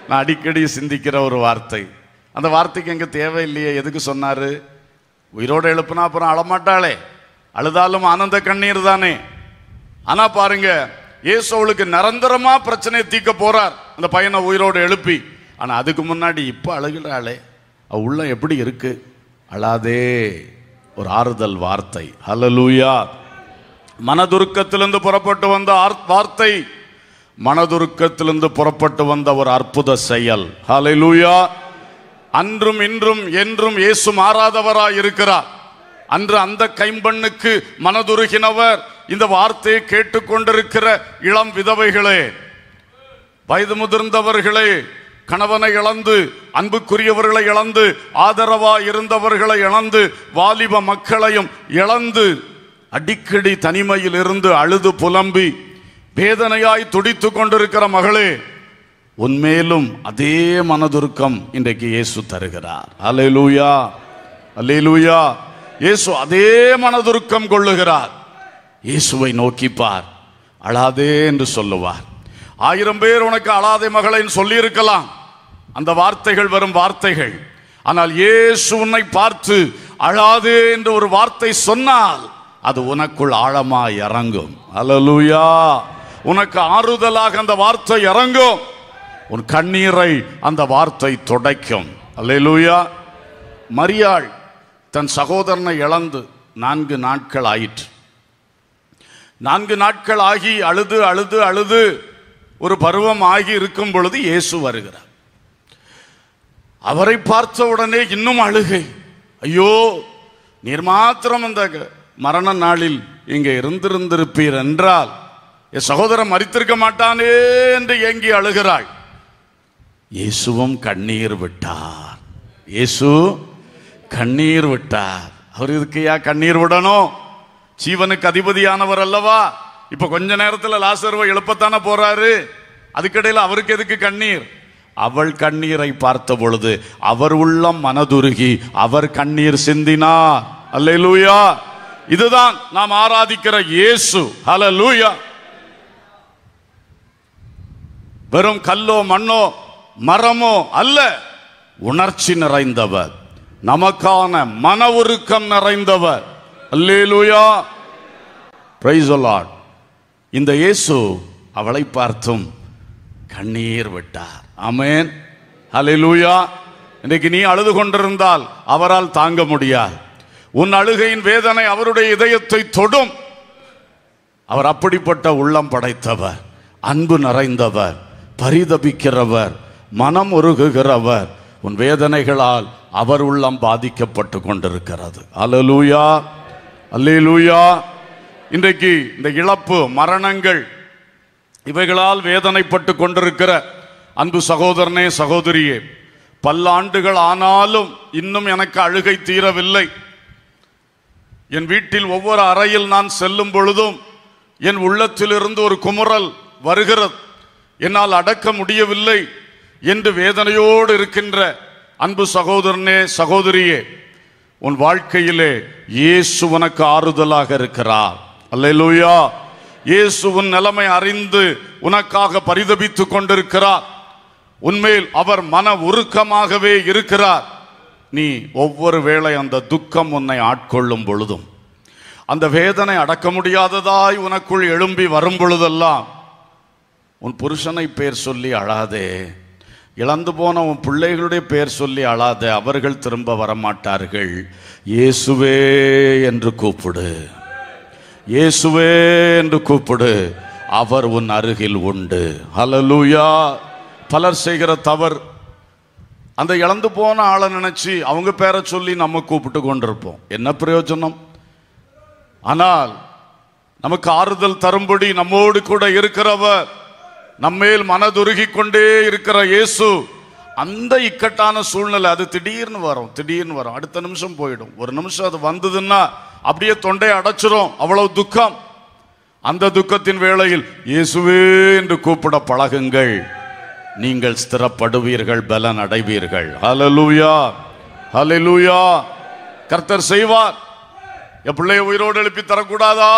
நான் அடிக்கடி சிந்திக்கிற ஒரு வார்த்தை. அந்த வார்த்தைக்கு எங்க தேவையில்லையே, எதுக்கு சொன்னாரு? உயிரோடு எழுப்புனா அப்புறம் அழமாட்டாளே, அழுதாலும் ஆனந்த கண்ணீர் தானே. ஆனா பாருங்க, இயேசு அவளுக்கு நிரந்தரமா பிரச்சனையை தீர்க்க போறார் அந்த பையனை உயிரோடு எழுப்பி. ஆனா அதுக்கு முன்னாடி இப்ப அழுகிறாளே, அவ உள்ள எப்படி இருக்கு? அழாதே, ஒரு ஆறுதல் வார்த்தை. ஹல்லேலூயா. மனதுருக்கத்திலிருந்து புறப்பட்டு வந்த வார்த்தை, மனதுருக்கத்திலிருந்து புறப்பட்டு வந்த ஒரு அற்புத செயல். ஹல்லேலூயா. அன்றும் இன்றும் என்றும் இயேசு மாறாதவராய் இருக்கிறார். அன்று அந்த கைம்பெண்ணுக்கு மனதுருகினவர் இந்த வார்த்தையை கேட்டுக்கொண்டிருக்கிற இளம் விதவைகளே, வயது முதிர்ந்தவர்களே, கணவனை இழந்து அன்புக்குரியவர்களை இழந்து ஆதரவா இருந்தவர்களை இழந்து வாலிப மக்களையும் இழந்து அடிக்கடி தனிமையில் இருந்து அழுது புலம்பி வேதனையாய் துடித்து கொண்டிருக்கிற மகளே, உன்மேலும் அதே மனதுருக்கம் இன்றைக்கு இயேசு தருகிறார். அல்லேலூயா, அல்லேலூயா. இயேசு அதே மனதுருக்கம் கொள்ளுகிறார். இயேசுவை நோக்கிப்பார், அழாதே என்று சொல்லுவார். ஆயிரம் பேர் உனக்கு அழாதே மகளை சொல்லி இருக்கலாம், அந்த வார்த்தைகள் வரும் வார்த்தைகள். ஆனால் இயேசு உன்னை பார்த்து அழாதே என்று ஒரு வார்த்தை சொன்னால் அது உனக்குள் ஆழமாய் இறங்கும். அல்லேலூயா. உனக்கு ஆறுதலாக அந்த வார்த்தை இறங்கும். உன் கண்ணீரை அந்த வார்த்தை துடைக்கும். அல்லேலூயா. மரியாள் தன் சகோதரனை இழந்து நான்கு நாட்கள் ஆயிற்று. நான்கு நாட்கள் ஆகி அழுது அழுது அழுது ஒரு பருவம் ஆகி இருக்கும் பொழுது இயேசு வருகிறார். அவரை பார்த்த உடனே இன்னும் அழுகை. ஐயோ, நீர் மாத்திரம் அந்த மரண நாளில் இங்கே இருந்திருந்திருப்பீர் என்றால் என் சகோதரன் மரித்திருக்க மாட்டானே என்று ஏங்கி அழுகிறாள். இயேசுவும் கண்ணீர் விட்டார். இயேசு கண்ணீர் விட்டார். அவர் இதுக்கையா கண்ணீர் விடணும்? ஜீவனுக்கு அதிபதியானவர் அல்லவா? இப்ப கொஞ்ச நேரத்தில் லாசருவை எழுப்பத்தானே போறாரு. அதுக்கிடையில் அவருக்கு எதுக்கு கண்ணீர்? அவள் கண்ணீரை பார்த்த பொழுது அவர் உள்ளம் மனதுருகி அவர் கண்ணீர் சிந்தினார். அல்லேலூயா. இதுதான் நாம் ஆராதிக்கிற இயேசு. ஹல்லேலூயா. வெறும் கல்லோ மண்ணோ மரமோ அல்ல, உணர்ச்சி நிறைந்தவர், நமக்கான மன உருக்கம் நிறைந்தவர். அல்லேலூயா. Praise the Lord. இந்த இயேசு அவளை பார்த்தும் கண்ணீர் விட்டார். ஆமென். ஹல்லேலூயா. இன்னைக்கு நீ அழுது கொண்டிருந்தால் அவரால் தாங்க முடியாது. உன் அழுகையின் வேதனை அவருடைய இதயத்தை தொடும். அவர் அப்படிப்பட்ட உள்ளம் படைத்தவர், அன்பு நிறைந்தவர், பரிதபிக்கிறவர், மனம் உருகுகிறவர். உன் வேதனைகளால் அவர் உள்ளம் பாதிக்கப்பட்டு கொண்டிருக்கிறது. அல்லேலூயா, அல்லேலூயா. இன்றைக்கு இந்த இழப்பு, மரணங்கள், இவைகளால் வேதனைப்பட்டு கொண்டிருக்கிற அன்பு சகோதரனே, சகோதரியே, பல்லாண்டுகள் ஆனாலும் இன்னும் எனக்கு அழுகை தீரவில்லை. என் வீட்டில் ஒவ்வொரு அறையில் நான் செல்லும் பொழுதும் என் உள்ளத்திலிருந்து ஒரு குமுறல் வருகிறது, என்னால் அடக்க முடியவில்லை என்று வேதனையோடு இருக்கின்ற அன்பு சகோதரனே, சகோதரியே, உன் வாழ்க்கையிலே இயேசு உனக்கு ஆறுதலாக இருக்கிறார். அல்லேலூயா. இயேசு உன் நிலைமை அறிந்து உனக்காக பரிதபித்துக் கொண்டிருக்கிறார். உன்மேல் அவர் மன உருக்கமாகவே இருக்கிறார். நீ ஒவ்வொரு வேளை அந்த துக்கம் உன்னை ஆட்கொள்ளும் பொழுதும், அந்த வேதனை அடக்க முடியாததாய் உனக்குள் எழும்பி வரும் பொழுதெல்லாம் உன் புருஷனை பேர் சொல்லி அழாதே, இழந்து போன உன் பிள்ளைகளுடைய பேர் சொல்லி அழாதே, அவர்கள் திரும்ப வரமாட்டார்கள். இயேசுவே என்று கூப்பிடு, இயேசுவே என்று கூப்பிடு, அவர் உன் அருகில் உண்டு. ஹல்லேலூயா. பலர் செய்கிற தவறு, அந்த இழந்து போன ஆளை நினைச்சு அவங்க பேரை சொல்லி நம்ம கூப்பிட்டு கொண்டிருப்போம். என்ன பிரயோஜனம்? ஆனால் நமக்கு ஆறுதல் தரும்படி நம்மோடு கூட இருக்கிறவர், நம்மேல் மனதுருகி கொண்டே இருக்கிற இயேசு, அந்த இக்கட்டான சூழ்நிலை அது திடீர்னு வரும், திடீர்னு வரும், அடுத்த நிமிஷம் போயிடும். ஒரு நிமிஷம் அது வந்ததுன்னா அப்படியே தொண்டை அடைச்சிரும், அவ்வளவு துக்கம். அந்த துக்கத்தின் வேளையில் இயேசுவே என்று கூப்பிட பழகுங்கள், நீங்கள் ஸ்திரப்படுவீர்கள், பலன் அடைவீர்கள். ஹல்லேலூயா, ஹல்லேலூயா. கர்த்தர் செய்வார். என் பிள்ளைய உயிரோடு எழுப்பி தரக்கூடாதா?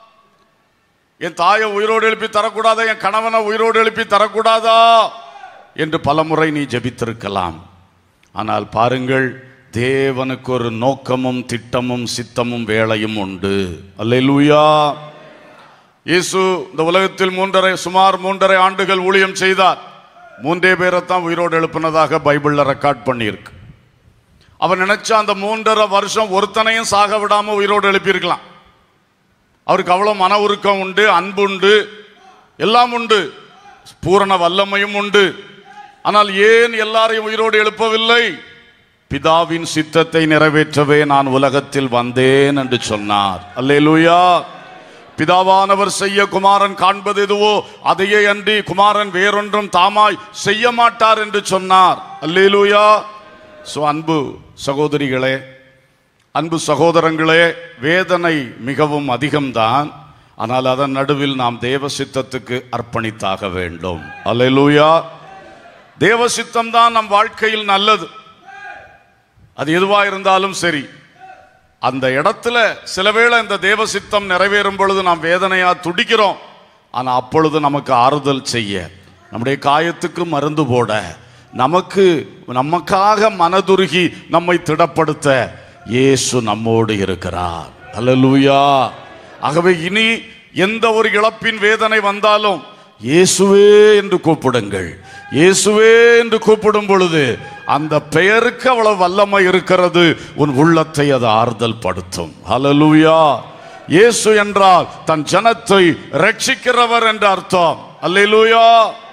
என் தாயை உயிரோடு எழுப்பி தரக்கூடாதா? என் கணவனை உயிரோடு எழுப்பி தரக்கூடாதா? என்று பலமுறை நீ ஜெபித்திருக்கலாம். ஆனால் பாருங்கள், தேவனுக்கு ஒரு நோக்கமும் திட்டமும் சித்தமும் வேலையும் உண்டு. அல்லேலூயா. இயேசு இந்த உலகத்தில் மூன்றரை சுமார் மூன்றரை ஆண்டுகள் ஊழியம் செய்தார். மூன்றே பேரைத்தான் உயிரோடு எழுப்பினதாக பைபிள்ல ரெக்கார்ட் பண்ணியிருக்கு. அவர் நினைச்சா அந்த மூன்றரை வருஷம் ஒருத்தனையும் சாக விடாம உயிரோடு எழுப்பியிருக்கலாம். அவருக்கு அவ்வளவு மன உருக்கம் உண்டு, அன்பு உண்டு, எல்லாம் உண்டு, பூரண வல்லமையும் உண்டு. ஆனால் ஏன் எல்லாரையும் உயிரோடு எழுப்பவில்லை? பிதாவின் சித்தத்தை நிறைவேற்றவே நான் உலகத்தில் வந்தேன் என்று சொன்னார். அல்லேலூயா. பிதாவானவர் செய்ய குமாரன் காண்பது எதுவோ அதையே அன்றி குமாரன் வேறொன்றும் தாமாய் செய்ய மாட்டார் என்று சொன்னார். அல்லேலூயா. சோ அன்பு சகோதரிகளே, அன்பு சகோதரங்களே, வேதனை மிகவும் அதிகம்தான். ஆனால் அதன் நடுவில் நாம் தேவ சித்தத்துக்கு அர்ப்பணித்தாக வேண்டும். அல்லேலூயா. தேவ சித்தம் தான் நம் வாழ்க்கையில் நல்லது. அது எதுவா இருந்தாலும் சரி, அந்த இடத்துல சில வேளை இந்த தேவ சித்தம் நிறைவேறும் பொழுது நாம் வேதனையா துடிக்கிறோம். ஆனா அப்பொழுது நமக்கு ஆறுதல் செய்ய, நம்முடைய காயத்துக்கு மருந்து போட, நமக்கு நமக்காக மனதுருகி நம்மை திடப்படுத்த இயேசு நம்மோடு இருக்கிறார். அல்லேலூயா. ஆகவே இனி எந்த ஒரு இழப்பின் வேதனை வந்தாலும் இயேசுவே என்று கூப்பிடுங்கள். இயேசுவே என்று கூப்பிடும் பொழுது அந்த பெயருக்கு அவ்வளவு வல்லமை இருக்கிறது. உன் உள்ளத்தை அது ஆறுதல் படுத்தும். அல்லேலூயா. இயேசு என்றால் தன் ஜனத்தை ரட்சிக்கிறவர் என்ற அர்த்தம். அல்லேலூயா.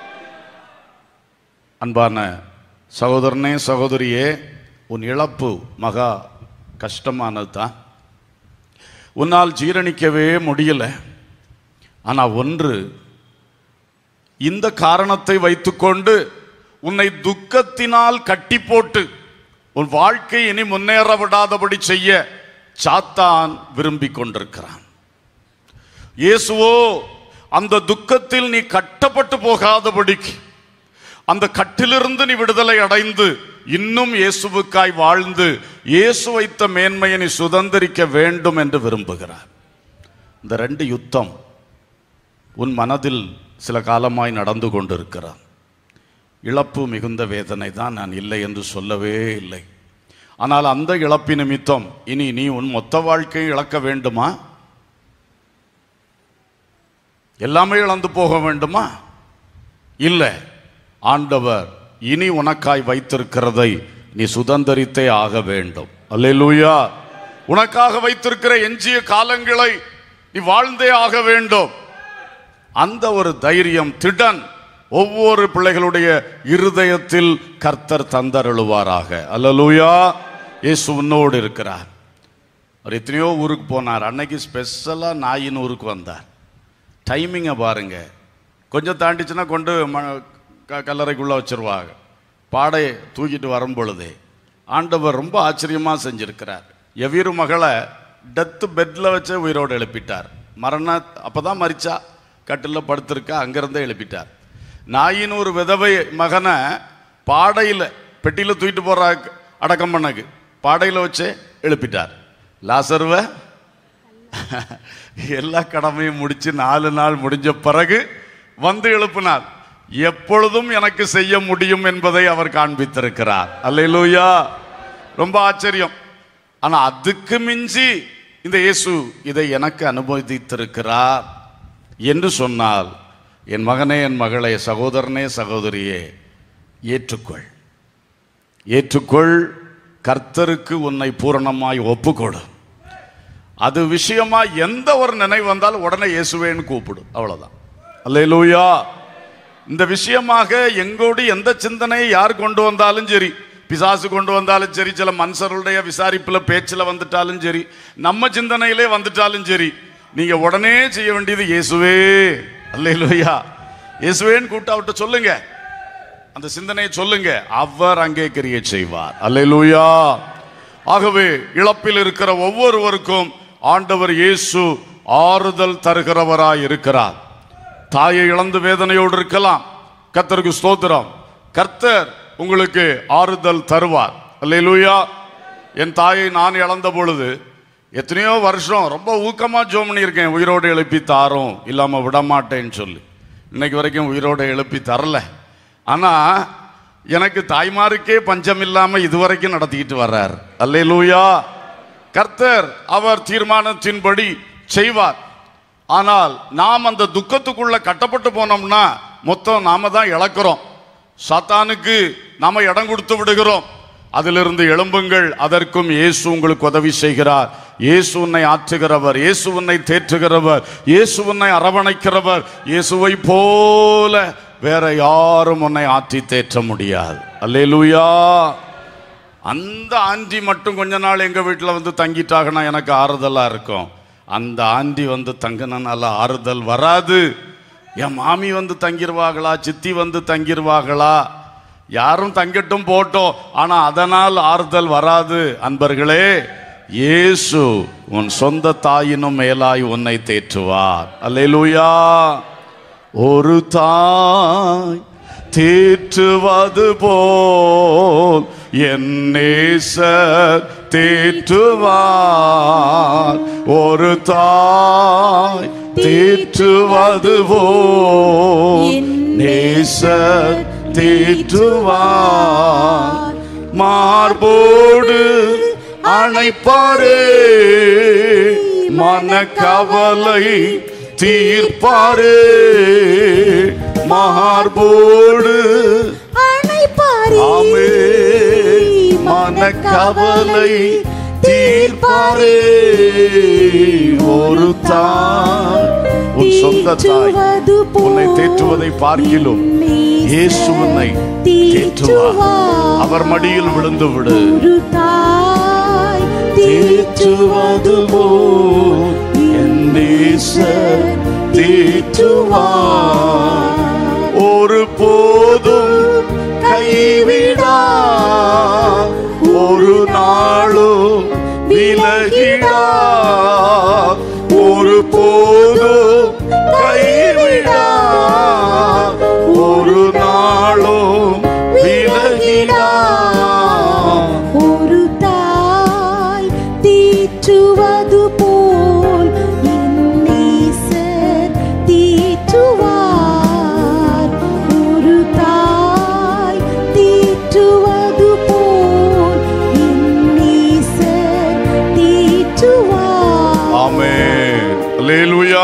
அன்பான சகோதரனே, சகோதரியே, உன் இழப்பு மகா கஷ்டமானது தான். உன்னால் ஜீரணிக்கவே முடியல. ஆனா ஒன்று, இந்த காரணத்தை வைத்துக்கொண்டு உன்னை துக்கத்தினால் கட்டி போட்டு உன் வாழ்க்கை இனி முன்னேற விடாதபடி செய்ய சாத்தான் விரும்பி கொண்டிருக்கிறான். இயேசுவோ அந்த துக்கத்தில் நீ கட்டப்பட்டு போகாதபடிக்கு, அந்த கட்டிலிருந்து நீ விடுதலை அடைந்து இன்னும் இயேசுவுக்காய் வாழ்ந்து இயேசு வைத்த மேன்மையை நீ சுதந்திரிக்க வேண்டும் என்று விரும்புகிறார். இந்த ரெண்டு யுத்தம் உன் மனதில் சில காலமாய் நடந்து கொண்டிருக்கிறார். இழப்பு மிகுந்த வேதனை தான், நான் இல்லை என்று சொல்லவே இல்லை. ஆனால் அந்த இழப்பு நிமித்தம் இனி நீ உன் மொத்த வாழ்க்கையை இழக்க வேண்டுமா? எல்லாமே இழந்து போக வேண்டுமா? இல்லை. ஆண்டவர் இனி உனக்காய் வைத்திருக்கிறதை நீ சுதந்திரித்தே ஆக வேண்டும். அல்லேலூயா. உனக்காக வைத்திருக்கிற எஞ்சிய காலங்களை நீ வாழ்ந்தே ஆக வேண்டும். அந்த ஒரு தைரியம், திடன் ஒவ்வொரு பிள்ளைகளுடைய இருதயத்தில் கர்த்தர் தந்தருளுவாராக. அல்லேலூயா. இயேசு உன்னோடு இருக்கிறார். அவர் எத்தனையோ ஊருக்கு போனார். அன்னைக்கு ஸ்பெஷலா நாயின் ஊருக்கு வந்தார். டைமிங்கை பாருங்க. கொஞ்சம் தாண்டிச்சுன்னா கொண்டு கல்லறைக்குள்ள வச்சிருவாங்க. பாடை தூக்கிட்டு வரும் பொழுதே ஆண்டவர் ரொம்ப ஆச்சரியமா செஞ்சிருக்கிறார். எவ்வீரு மகளை டெத்து பெட்ல வச்சு உயிரோடு எழுப்பிட்டார். மரண அப்பதான் மரிச்சா, கட்டில் படுத்திருக்கா, அங்கிருந்தே எழுப்பிட்டார். நாயின் ஒரு விதவை மகனை பாடையில் பெட்டியில் தூக்கிட்டு போற அடக்கம் பண்ணக்கு பாடையில் வச்சு எழுப்பிட்டார். லாசருவை எல்லா கடமையும் முடிச்சு நாலு நாள் முடிஞ்ச பிறகு வந்து எழுப்பினார். எப்பொழுதும் எனக்கு செய்ய முடியும் என்பதை அவர் காண்பித்திருக்கிறார். அல்லேலூயா. ரொம்ப ஆச்சரியம். ஆனா அதுக்கு மிஞ்சி இந்த இயேசு இதை எனக்கு அனுமதித்திருக்கிறார் என்று சொன்னால், என் மகனே, என் மகளே, சகோதரனே, சகோதரியே, ஏற்றுக்கொள். ஏற்றுக்கொள். கர்த்தருக்கு உன்னை பூரணமாய் ஒப்புக்கொடு. அது விஷயமா எந்த ஒரு நினைவு வந்தாலும் உடனே இயேசுவேன்னு கூப்பிடு. அவ்வளவுதான். அல்லேலூயா. இந்த விஷயமாக எங்கோடு எந்த சிந்தனையை யார் கொண்டு வந்தாலும் சரி, பிசாசு கொண்டு வந்தாலும் சரி, சில மனுஷருடைய விசாரிப்புல பேச்சில் வந்துட்டாலும் சரி, நம்ம சிந்தனையிலே வந்துட்டாலும் சரி, நீங்க உடனே செய்ய வேண்டியது இயேசுவே. அல்லேலூயா. இயேசுவேன்னு கூப்பிட்டு அவர்கிட்ட சொல்லுங்க, அந்த சிந்தனையை சொல்லுங்க, அவர் அங்கே கிரியை செய்வார். அல்லேலூயா. ஆகவே இழப்பில் இருக்கிற ஒவ்வொருவருக்கும் ஆண்டவர் இயேசு ஆறுதல் தருகிறவராய் இருக்கிறார். தாயை இழந்து வேதனையோடு இருக்கலாம். கர்த்தருக்கு ஸ்தோத்திரம். கர்த்தர் உங்களுக்கு ஆறுதல் தருவார். அல்லேலூயா. என் தாயை நான் இழந்த பொழுது எத்தனையோ வருஷம் ரொம்ப ஊக்கமா ஜெபம் பண்ணியிருக்கேன், உயிரோடு எழுப்பி தாரும், இல்லாம விடமாட்டேன்னு சொல்லி. இன்னைக்கு வரைக்கும் உயிரோடு எழுப்பி தரல. ஆனா எனக்கு தாய்மாருக்கே பஞ்சம் இல்லாம இதுவரைக்கும் நடத்திக்கிட்டு வர்றார். அல்லேலூயா. கர்த்தர் அவர் தீர்மானத்தின்படி செய்வார். ஆனால் நாம் அந்த துக்கத்துக்குள்ள கட்டப்பட்டு போனோம்னா மொத்தம் நாம தான் இழக்கிறோம். சாத்தானுக்கு நாம இடம் கொடுத்து விடுகிறோம். அதிலிருந்து எழும்புங்கள், அதற்கும் இயேசு உங்களுக்கு உதவி செய்கிறார். இயேசு உன்னை ஆற்றுகிறவர், இயேசு உன்னை தேற்றுகிறவர், இயேசு உன்னை அரவணைக்கிறவர். இயேசுவை போல வேற யாரும் உன்னை ஆற்றி தேற்ற முடியாது. அல்லேலூயா. அந்த ஆண்டி மட்டும் கொஞ்ச நாள் எங்க வீட்டில் வந்து தங்கிட்டாங்கன்னா எனக்கு ஆறுதலா இருக்கும். அந்த ஆண்டி வந்து தங்கினால ஆறுதல் வராது. என் மாமி வந்து தங்கிடுவாங்களா, சித்தி வந்து தங்கிடுவாங்களா, யாரும் தங்கட்டும் போட்டோம், ஆனா அதனால் ஆறுதல் வராது. அன்பர்களே, இயேசு உன் சொந்த தாயினும் மேலாய் உன்னை தேற்றுவார். அல்லேலூயா. ஒரு தாய் தேற்றுவது போல் என் நேசர் தேற்றுவார். ஒரு தாய் தேற்றுவது போல் நேசர் தேற்றுவார். மார்போடு அணைப்பாரே, மனக்கவலை தீர்ப்பாரே. மார்போடு அணைப்பாரே, ஆமே, மனக்கவலை தீர்ப்பாரே. ஒரு தாய், உன் சொந்த தாய் உன்னை தேற்றுவதை பார்க்கிலும் இயேசு உன்னை தேற்றுவார். அவர் மடியில் விழுந்து விடு. ஒரு தாய் தேற்றுவது போல் என் நேசர் தேற்றுவார். ஒரு போதும் கைவிடா, ஒரு நாளும் விலகிடா. ஒரு போதும் கைவிடா, ஒரு நாளும் விலகிடா. ஒரு தாய் தேற்றுவது போல் என் நேசர் தேற்றுவார். ஒரு தாய் தேற்றுவது போல் என் நேசர் தேற்றுவார். ஆமென். அல்லேலூயா.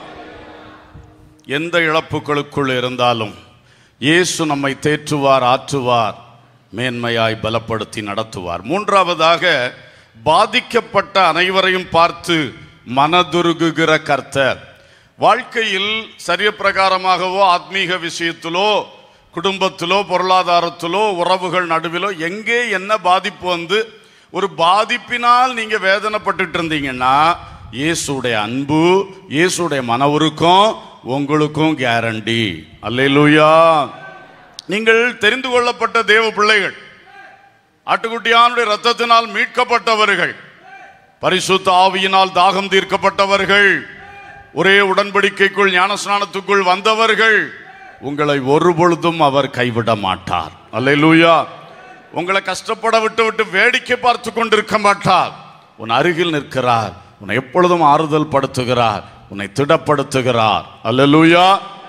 எந்த இழப்புகளுக்குள் இருந்தாலும் இயேசு நம்மை தேற்றுவார், ஆற்றுவார், மேன்மையாய் பலப்படுத்தி நடத்துவார். மூன்றாவதாக, பாதிக்கப்பட்ட அனைவரையும் பார்த்து மனதுருகுகிற கர்த்தர். வாழ்க்கையில் சரிய பிரகாரமாகவோ ஆத்மீக விஷயத்திலோ குடும்பத்திலோ பொருளாதாரத்திலோ உறவுகள் நடுவிலோ எங்கே என்ன பாதிப்பு வந்து ஒரு பாதிப்பினால் நீங்க வேதனைப்பட்டு இருந்தீங்கன்னா இயேசுடைய அன்பு, இயேசுடைய மன உருக்கம் உங்களுக்கும் கேரண்டி. அல்லேலூயா. நீங்கள் தெரிந்து கொள்ளப்பட்ட தேவ பிள்ளைகள், ஆட்டுக்குட்டியானுடைய இரத்தத்தினால் மீட்கப்பட்டவர்கள், பரிசுத்த ஆவியினால் தாகம் தீர்க்கப்பட்டவர்கள், ஒரே உடன்படிக்கைக்குள் ஞானஸ்நானத்துக்குள் வந்தவர்கள். உங்களை ஒரு பொழுதும் அவர் கைவிட மாட்டார். அல்லேலூயா. உங்களை கஷ்டப்பட விட்டு விட்டு வேடிக்கை பார்த்து கொண்டிருக்க மாட்டார். உன் அருகில் நிற்கிறார், உன்னை எப்பொழுதும் ஆறுதல் படுத்துகிறார், உன்னை திடப்படுத்துகிறார். அல்லேலூயா.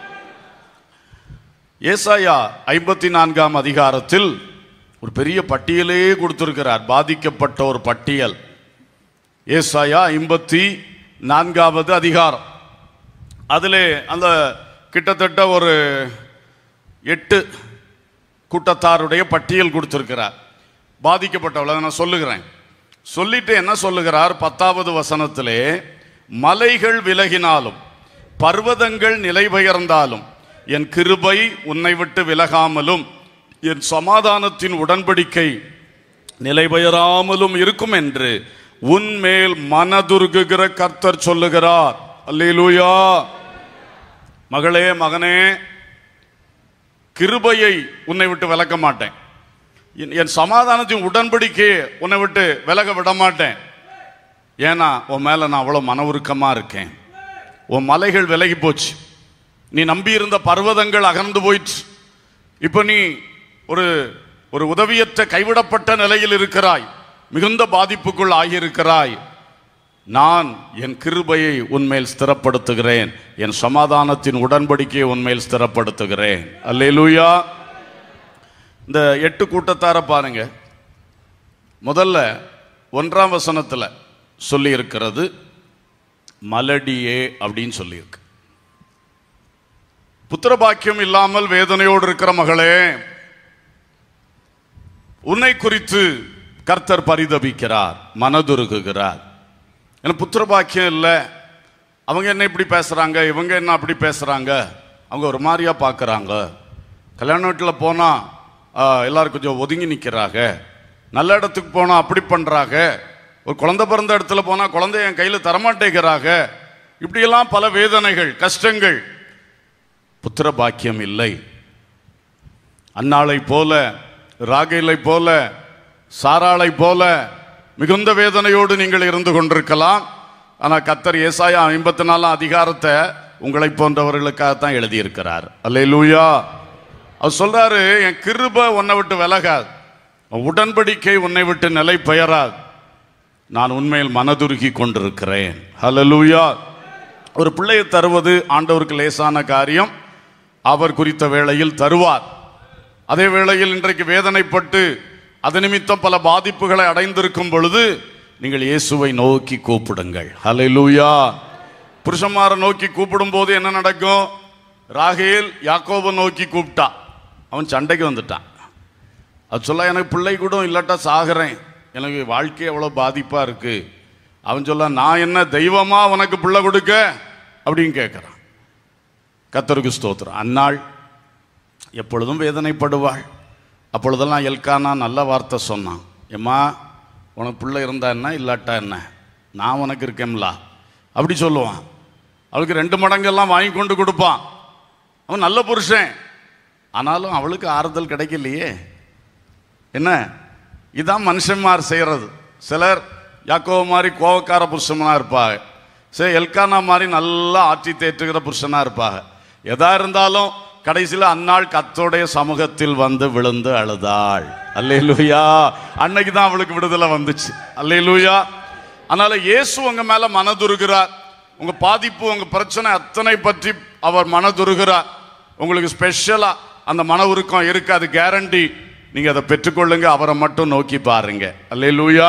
ஏசாயா ஐம்பத்தி நான்காம் அதிகாரத்தில் ஒரு பெரிய பட்டியலே கொடுத்திருக்கிறார், பாதிக்கப்பட்ட ஒரு பட்டியல். ஏசாயா ஐம்பத்தி நான்காவது அதிகாரம், அதிலே அந்த கிட்டத்தட்ட ஒரு எட்டு கூட்டத்தாருடைய பட்டியல் கொடுத்திருக்கிறார். பாதிக்கப்பட்டவளை நான் சொல்லுகிறேன். சொல்லிட்டு என்ன சொல்லுகிறார்? பத்தாவது வசனத்திலே, மலைகள் விலகினாலும் பர்வதங்கள் நிலை பெயர்ந்தாலும் என் கிருபை உன்னை விட்டு விலகாமலும் என் சமாதானத்தின் உடன்படிக்கை நிலை பெயராமலும் இருக்கும் என்று உன்மேல் மனதுருகுகிற கர்த்தர் சொல்லுகிறார். அல்லேலூயா. மகளே, மகனே, கிருபையை உன்னை விட்டு விலக்க மாட்டேன். என் சமாதானத்தின் உடன்படிக்கையை உன்னை விட்டு விலக விட மாட்டேன். ஏன்னா உன் மேல நான் அவ்வளவு மன உருக்கமா இருக்கேன். உன் மலைகள் விலகி போச்சு, நீ நம்பி இருந்த பர்வதங்கள் அகர்ந்து போயிற்று. இப்ப நீ ஒரு ஒரு உதவியற்ற கைவிடப்பட்ட நிலையில் இருக்கிறாய், மிகுந்த பாதிப்புக்குள் ஆகியிருக்கிறாய். நான் என் கிருபையை உன்மேல் ஸ்திரப்படுத்துகிறேன், என் சமாதானத்தின் உடன்படிக்கையை உன்மேல் ஸ்திரப்படுத்துகிறேன். அல்லேலூயா. இந்த எட்டு கூட்டத்தார பாருங்க. முதல்ல ஒன்றாம் வசனத்துல சொல்லி இருக்கிறது மலடியே அப்படின்னு சொல்லியிருக்கு. புத்திரபாக்கியம் இல்லாமல் வேதனையோடு இருக்கிற மகளே, உன்னை குறித்து கர்த்தர் பரிதபிக்கிறார், மனதுருகுகிறார். ஏன்னா புத்திரபாக்கியம் இல்லை, அவங்க என்ன இப்படி பேசுறாங்க, இவங்க என்ன அப்படி பேசுறாங்க, அவங்க ஒரு மாதிரியா பார்க்கறாங்க. கல்யாண வீட்டில் போனா எல்லாரும் கொஞ்சம் ஒதுங்கி நிற்கிறாங்க, நல்ல இடத்துக்கு போனா அப்படி பண்றாங்க, ஒரு குழந்தை பிறந்த இடத்துல போனா குழந்தைய என் கையில் தரமாட்டேங்கிறாங்க. இப்படியெல்லாம் பல வேதனைகள், கஷ்டங்கள். புத்திர பாக்கியம் இல்லை. அன்னாளை போல, ராகேலை போல, சாராளை போல மிகுந்த வேதனையோடு நீங்கள் இருந்து கொண்டிருக்கலாம். ஆனால் கர்த்தர் ஏசாயா ஐம்பத்தி நாலாம் அதிகாரத்தை உங்களை போன்றவர்களுக்காகத்தான் எழுதியிருக்கிறார். அல்லேலூயா. அவர் சொல்றாரு, என் கிருபை உன்னை விட்டு விலகாது, உடன்படிக்கை உன்னை விட்டு நிலை பெயராது, நான் உண்மையில் மனதுருகி கொண்டிருக்கிறேன். அல்லேலூயா. ஒரு பிள்ளையை தருவது ஆண்டவருக்கு லேசான காரியம். அவர் குறித்த வேளையில் தருவார். அதே வேளையில் இன்றைக்கு வேதனைப்பட்டு அது நிமித்தம் பல பாதிப்புகளை அடைந்திருக்கும் பொழுது நீங்கள் இயேசுவை நோக்கி கூப்பிடுங்கள். ஹல்லேலூயா. புருஷன்மாரை நோக்கி கூப்பிடும் போது என்ன நடக்கும்? ராகேல் யாக்கோபை நோக்கி கூப்பிட்டா, அவன் சண்டைக்கு வந்துட்டான். அது சொல்ல, எனக்கு பிள்ளை கூட இல்லாட்டா சாகிறேன், எனக்கு வாழ்க்கை எவ்வளோ பாதிப்பாக இருக்கு. அவன் சொல்ல, நான் என்ன தெய்வமா உனக்கு பிள்ளை கொடுக்க அப்படின்னு கேட்குறான். கர்த்தருக்கு ஸ்தோத்திரம். அன்னாள் எப்பொழுதும் வேதனைப்படுவாள். அப்பொழுதெல்லாம் எல்கானா நல்ல வார்த்தை சொன்னான், எம்மா உனக்கு பிள்ளை இருந்தா என்ன இல்லாட்டா என்ன, நான் உனக்கு இருக்கேன்ல அப்படி சொல்லுவான். அவளுக்கு ரெண்டு மடங்கெல்லாம் வாங்கி கொண்டு கொடுப்பான். அவன் நல்ல புருஷன். ஆனாலும் அவளுக்கு ஆறுதல் கிடைக்கலையே. என்ன இதான் மனுஷன்மார் செய்கிறது. சிலர் யாக்கோபு மாதிரி கோவக்கார புருஷனாக இருப்பாங்க, சரி எல்கானா மாதிரி நல்லா ஆட்சி தேற்றுகிற புருஷனாக இருப்பாங்க. எதா இருந்தாலும் கடைசியில் அன்னாள் கர்த்தருடைய சமூகத்தில் வந்து விழுந்து அழுதாள். அல்லேலூயா. அன்னைக்கு தான் அவளுக்கு விடுதலை வந்துச்சு. அல்லேலூயா. அதனால இயேசு உங்க மேல மனதுருகிறார். உங்க பாதிப்பு, உங்க பிரச்சனை அத்தனை பற்றி அவர் மனதுருகிறார். உங்களுக்கு ஸ்பெஷலா அந்த மன உருக்கம் இருக்கு, அது கேரண்டி. நீங்க அதை பெற்றுக்கொள்ளுங்க, அவரை மட்டும் நோக்கி பாருங்க. அல்லேலூயா.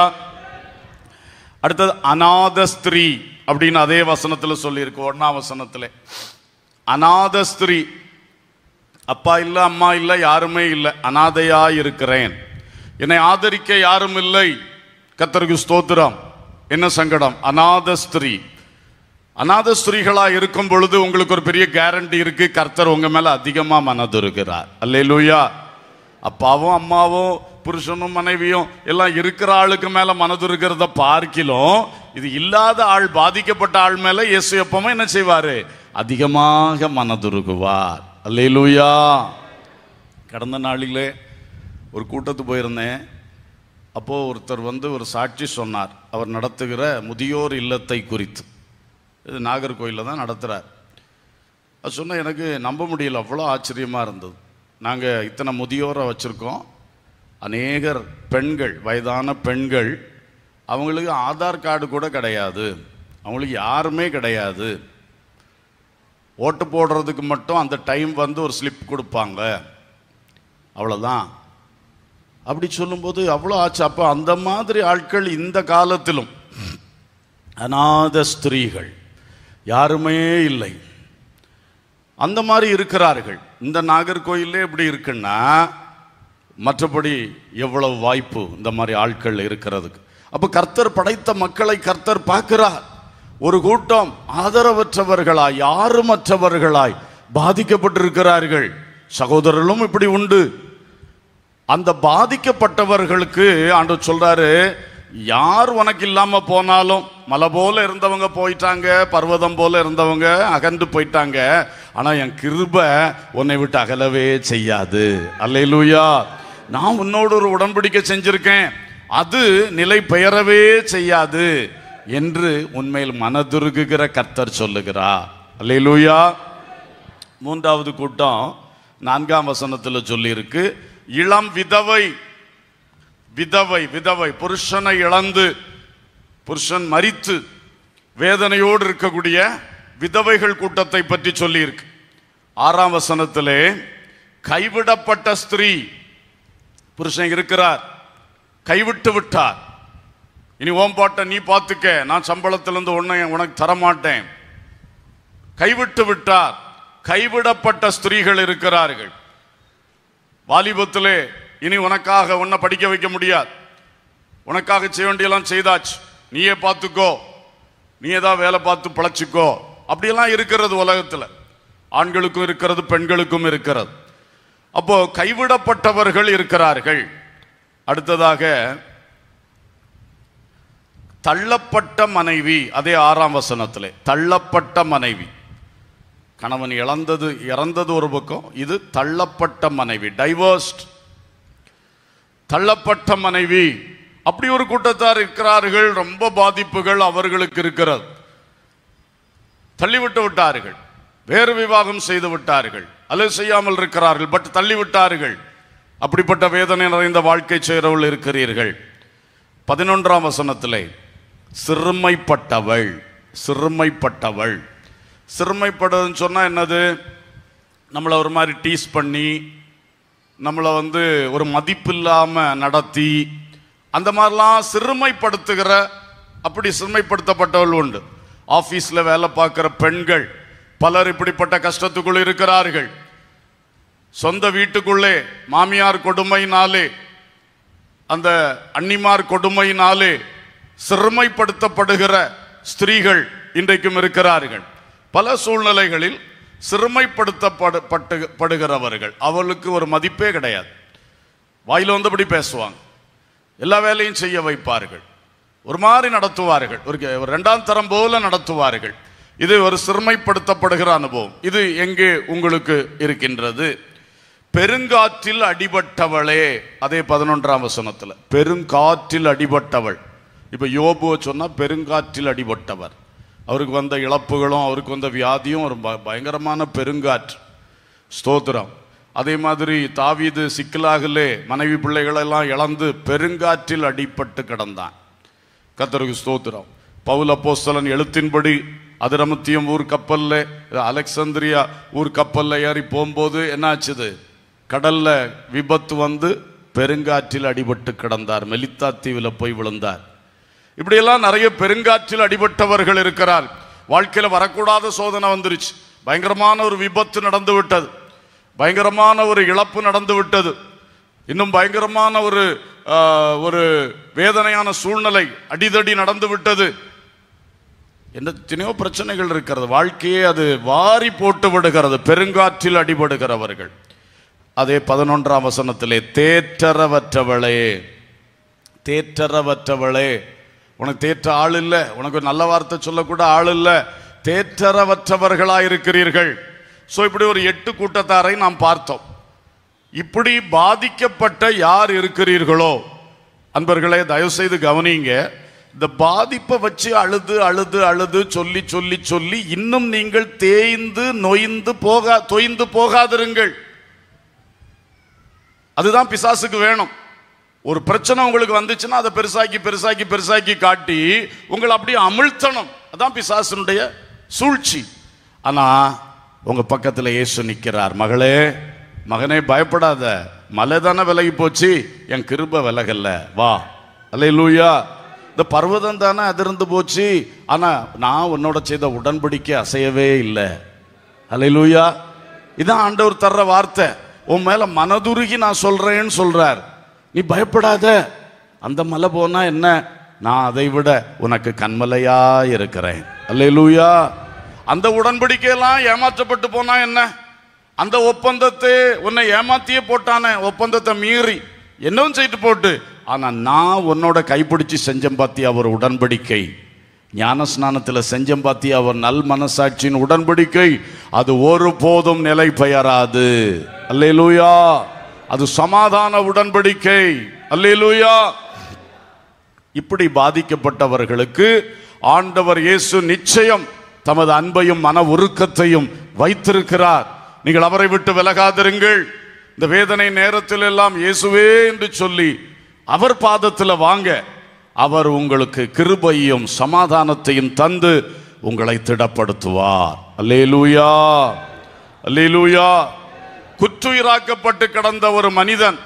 அடுத்தது அநாத ஸ்திரீ அப்படின்னு அதே வசனத்துல சொல்லி இருக்கு. ஒன்னாம் வசனத்துல அநாத ஸ்திரீ, அப்பா இல்லை, அம்மா இல்லை, யாருமே இல்லை, அநாதையா இருக்கிறேன், என்னை ஆதரிக்க யாரும் இல்லை. கர்த்தருக்கு ஸ்தோத்திரம். என்ன சங்கடம்? அநாத ஸ்திரீ. அநாத ஸ்திரீகளா இருக்கும் பொழுது உங்களுக்கு ஒரு பெரிய கேரண்டி இருக்கு, கர்த்தர் உங்க மேல அதிகமா மனதுருகிறார். அல்லேலூயா. அப்பாவும் அம்மாவும் புருஷனும் மனைவியும் எல்லாம் இருக்கிற ஆளுக்கு மேல மனதுருகிறத பார்க்கிலும் இது இல்லாத ஆள், பாதிக்கப்பட்ட ஆள் மேல இயேசு எப்பவுமே என்ன செய்வாரு? அதிகமாக மனதுருகுவார். அல்லேலூயா. கடந்த நாளிலே ஒரு கூட்டத்துக்கு போயிருந்தேன். அப்போது ஒருத்தர் வந்து ஒரு சாட்சி சொன்னார், அவர் நடத்துகிற முதியோர் இல்லத்தை குறித்து. இது நாகர்கோயிலில் தான் நடத்துகிறார். அது சொன்ன எனக்கு நம்ப முடியல, அவ்வளோ ஆச்சரியமாக இருந்தது. நாங்கள் இத்தனை முதியோரை வச்சுருக்கோம், அநேகர் பெண்கள், வயதான பெண்கள், அவங்களுக்கு ஆதார் கார்டு கூட கிடையாது, அவங்களுக்கு யாருமே கிடையாது. ஓட்டு போடுறதுக்கு மட்டும் அந்த டைம் வந்து ஒரு ஸ்லிப் கொடுப்பாங்க, அவ்வளோதான். அப்படி சொல்லும்போது அவ்வளோ ஆச்சு. அப்போ அந்த மாதிரி ஆட்கள் இந்த காலத்திலும், அநாத ஸ்திரீகள் யாருமே இல்லை, அந்த மாதிரி இருக்கிறார்கள். இந்த நாகர்கோயிலே இப்படி இருக்குன்னா மற்றபடி எவ்வளவு வாய்ப்பு இந்த மாதிரி ஆட்கள் இருக்கிறதுக்கு. அப்போ கர்த்தர் படைத்த மக்களை கர்த்தர் பார்க்கிறார். ஒரு கூட்டம் ஆதரவற்றவர்களாய், யாருமற்றவர்களாய் பாதிக்கப்பட்டிருக்கிறார்கள். சகோதரர்களும் இப்படி உண்டு. அந்த பாதிக்கப்பட்டவர்களுக்கு ஆண்டவர் சொல்றாரு, யார் உனக்கு இல்லாம போனாலும், மலை போல இருந்தவங்க போயிட்டாங்க, பர்வதம் போல இருந்தவங்க அகன்று போயிட்டாங்க, ஆனா என் கிருபை உன்னை விட்டு அகலவே செய்யாது. அல்லேலூயா. நான் உன்னோடு ஒரு உடன்படிக்கை செஞ்சிருக்கேன், அது நிலை பெயரவே செய்யாது என்று உண்மையில் மனதுருகுகிற கர்த்தர் சொல்லுகிறார். அல்லேலூயா. மூன்றாவது கூட்டம் நான்காம் வசனத்தில் சொல்லி இருக்கு, இளம் விதவை. விதவை விதவை புருஷனை இழந்து, புருஷன் மரித்து வேதனையோடு இருக்கக்கூடிய விதவைகள் கூட்டத்தை பற்றி சொல்லி இருக்கு. ஆறாம் வசனத்திலே கைவிடப்பட்ட ஸ்திரீ, புருஷன் இருக்கிறார், கைவிட்டு விட்டார். இனி ஓம் பாட்ட நீ பார்த்துக்க, நான் சம்பளத்திலிருந்து ஒன்றை உனக்கு தரமாட்டேன். கைவிட்டு விட்டார். கைவிடப்பட்ட ஸ்திரீகள் இருக்கிறார்கள். வாலிபத்திலே இனி உனக்காக உன்னை படிக்க வைக்க முடியாது, உனக்காக செய்ய வேண்டியெல்லாம் செய்தாச்சு, நீயே பார்த்துக்கோ, நீ ஏதாவது வேலை பார்த்து பழச்சிக்கோ. அப்படியெல்லாம் இருக்கிறது உலகத்தில். ஆண்களுக்கும் இருக்கிறது, பெண்களுக்கும் இருக்கிறது. அப்போ கைவிடப்பட்டவர்கள் இருக்கிறார்கள். அடுத்ததாக தள்ளப்பட்ட மனைவி, அதே ஆறாம் வசனத்திலே தள்ளப்பட்ட மனைவி. கணவன் இழந்தது இறந்தது ஒரு பக்கம், இது தள்ளப்பட்ட மனைவி, டைவர்ஸ்ட். தள்ளப்பட்ட மனைவி, அப்படி ஒரு கூட்டத்தார் இருக்கிறார்கள். ரொம்ப பாதிப்புகள் அவர்களுக்கு இருக்கிறது. தள்ளிவிட்டு விட்டார்கள், வேறு விவாகம் செய்து விட்டார்கள், அல்லது செய்யாமல் இருக்கிறார்கள், பட் தள்ளிவிட்டார்கள். அப்படிப்பட்ட வேதனை நிறைந்த வாழ்க்கை செய்கிறவள் இருக்கிறீர்கள். பதினொன்றாம் வசனத்திலே சிறுமைப்பட்டவள். சிறுமைப்பட்டவள் சிறுமைப்படுதுன்னு சொன்னா என்னது? நம்மளை ஒரு மாதிரி டீஸ் பண்ணி, நம்மளை வந்து ஒரு மதிப்பில்லாம நடத்தி, அந்த மாதிரிலாம் சிறுமைப்படுத்துகிற, அப்படி சிறுமைப்படுத்தப்பட்டவள் உண்டு. ஆபீஸ்ல வேலை பார்க்கிற பெண்கள் பலர் இப்படிப்பட்ட கஷ்டத்துக்குள் இருக்கிறார்கள். சொந்த வீட்டுக்குள்ளே மாமியார் கொடுமையினாலே, அந்த அன்னிமார் கொடுமையினாலே சிறுமைப்படுத்தப்படுகிற ஸ்திரீகள் இன்றைக்கும் இருக்கிறார்கள். பல சூழ்நிலைகளில் சிறுமைப்படுத்தப்படுகிறவர்கள், அவளுக்கு ஒரு மதிப்பே கிடையாது. வாயில வந்தபடி பேசுவாங்க, எல்லா வேலையும் செய்ய வைப்பார்கள், ஒரு மாதிரி நடத்துவார்கள், ஒரு இரண்டாம் தரம் போல நடத்துவார்கள். இது ஒரு சிறுமைப்படுத்தப்படுகிற அனுபவம். இது எங்கே உங்களுக்கு இருக்கின்றது? பெருங்காற்றில் அடிபட்டவளே, அதே பதினொன்றாம் வசனத்துல பெருங்காற்றில் அடிபட்டவள். இப்ப யோபுவை சொன்னா பெருங்காற்றில் அடிபட்டவர். அவருக்கு வந்த இழப்புகளும் அவருக்கு வந்த வியாதியும் ஒரு பயங்கரமான பெருங்காற்று. ஸ்தோத்திரம். அதே மாதிரி தாவீது சிக்கலாகலே மனைவி பிள்ளைகளெல்லாம் இழந்து பெருங்காற்றில் அடிபட்டு கிடந்தான். கர்த்தருக்கு ஸ்தோத்திரம். பவுல் அப்போஸ்தலன் எழுத்தின்படி அதிரமுத்தியம் ஊர் கப்பல்ல, அலெக்சாந்திரியா ஊர் கப்பல்ல ஏறி போகும்போது என்னாச்சுது? கடல்ல விபத்து வந்து பெருங்காற்றில் அடிபட்டு கிடந்தார். மெலித்தா தீவில் போய் விழுந்தார். இப்படியெல்லாம் நிறைய பெருங்காற்றில் அடிபட்டவர்கள் இருக்கிறார். வாழ்க்கையில வரக்கூடாத சோதனை வந்துருச்சு, பயங்கரமான ஒரு விபத்து நடந்து விட்டது, பயங்கரமான ஒரு இழப்பு நடந்து விட்டது, இன்னும் பயங்கரமான ஒரு ஒரு வேதனையான சூழ்நிலை, அடிதடி நடந்து விட்டது. எத்தனையோ பிரச்சனைகள் இருக்கிறது. வாழ்க்கையே அது வாரி போட்டு விடுகிறது. பெருங்காற்றில் அடிபடுகிறவர்கள். அதே பதினொன்றாம் வசனத்திலே தேற்றரவற்றவளே, தேற்றரவற்றவளே, உனக்கு தேற்ற ஆள் இல்லை, உனக்கு நல்ல வார்த்தை சொல்லக்கூட ஆள் இல்லை, தேற்றரவற்றவர்களாயிருக்கிறீர்கள். ஸோ இப்படி ஒரு எட்டு கூட்டத்தாரை நாம் பார்த்தோம். இப்படி பாதிக்கப்பட்ட யார் இருக்கிறீர்களோ அன்பர்களே, தயவு செய்து கவனிங்க. இந்த பாதிப்பை வச்சு அழுது அழுது அழுது சொல்லி சொல்லி சொல்லி இன்னும் நீங்கள் தேய்ந்து நொய்ந்து போகா தொய்ந்து போகாதிருங்கள். அதுதான் பிசாசுக்கு வேணும். ஒரு பிரச்சனை உங்களுக்கு வந்துச்சுன்னா அதை பெருசாக்கி பெருசாக்கி பெருசாக்கி காட்டி உங்களை அப்படியே அமிழ்த்தணும். அதான் பிசாசுனுடைய சூழ்ச்சி. ஆனா உங்க பக்கத்துல இயேசு நிற்கிறார். மகளே, மகனே, பயப்படாத, மலை தானே விலகி போச்சு, என் கிருபை விலகல்ல, வா. அல்லேலூயா. இந்த பர்வதம் தானே அதிர்ந்து போச்சு, ஆனா நான் உன்னோட செய்த உடன்படிக்கை அசையவே இல்லை. அல்லேலூயா. இதான் ஆண்டவர் தர்ற வார்த்தை. உன் மேல மனதுருகி நான் சொல்றேன்னு சொல்றார். நீ பயப்படாத, அந்த மலை போனா என்ன, நான் அதை விட உனக்கு கண்மலையா இருக்கிறேன். அல்லேலூயா. அந்த உடன்படிக்கையெல்லாம் ஏமாற்றப்பட்டு போனா என்ன, அந்த ஒப்பந்தத்தை உன்னை ஏமாத்தியே போட்டானே, ஒப்பந்தத்தை மீறி என்னவும் செய்து போட்டு, ஆனா நான் உன்னோட கைப்பிடிச்சு செஞ்சம் பாத்தியா அவர் உடன்படிக்கை, ஞானஸ்நானத்தில் செஞ்சம் பாத்தியா அவர் நல் மனசாட்சியின் உடன்படிக்கை, அது ஒரு போதும் நிலை பெயராது. அல்லேலூயா. அது சமாதான உடன்படிக்கை. அல்லேலூயா. இப்படி பாதிக்கப்பட்டவர்களுக்கு ஆண்டவர் இயேசு நிச்சயம் தமது அன்பையும் மன உருக்கத்தையும் வைத்திருக்கிறார். நீங்கள் அவரை விட்டு விலகாதிருங்கள். இந்த வேதனை நேரத்தில் எல்லாம் இயேசுவே என்று சொல்லி அவர் பாதத்தில் வாங்க. அவர் உங்களுக்கு கிருபையும் சமாதானத்தையும் தந்து உங்களை திடப்படுத்துவார். அல்லேலூயா. அல்லேலூயா. குற்றுயிராக்கப்பட்டு கிடந்த ஒரு மனிதன்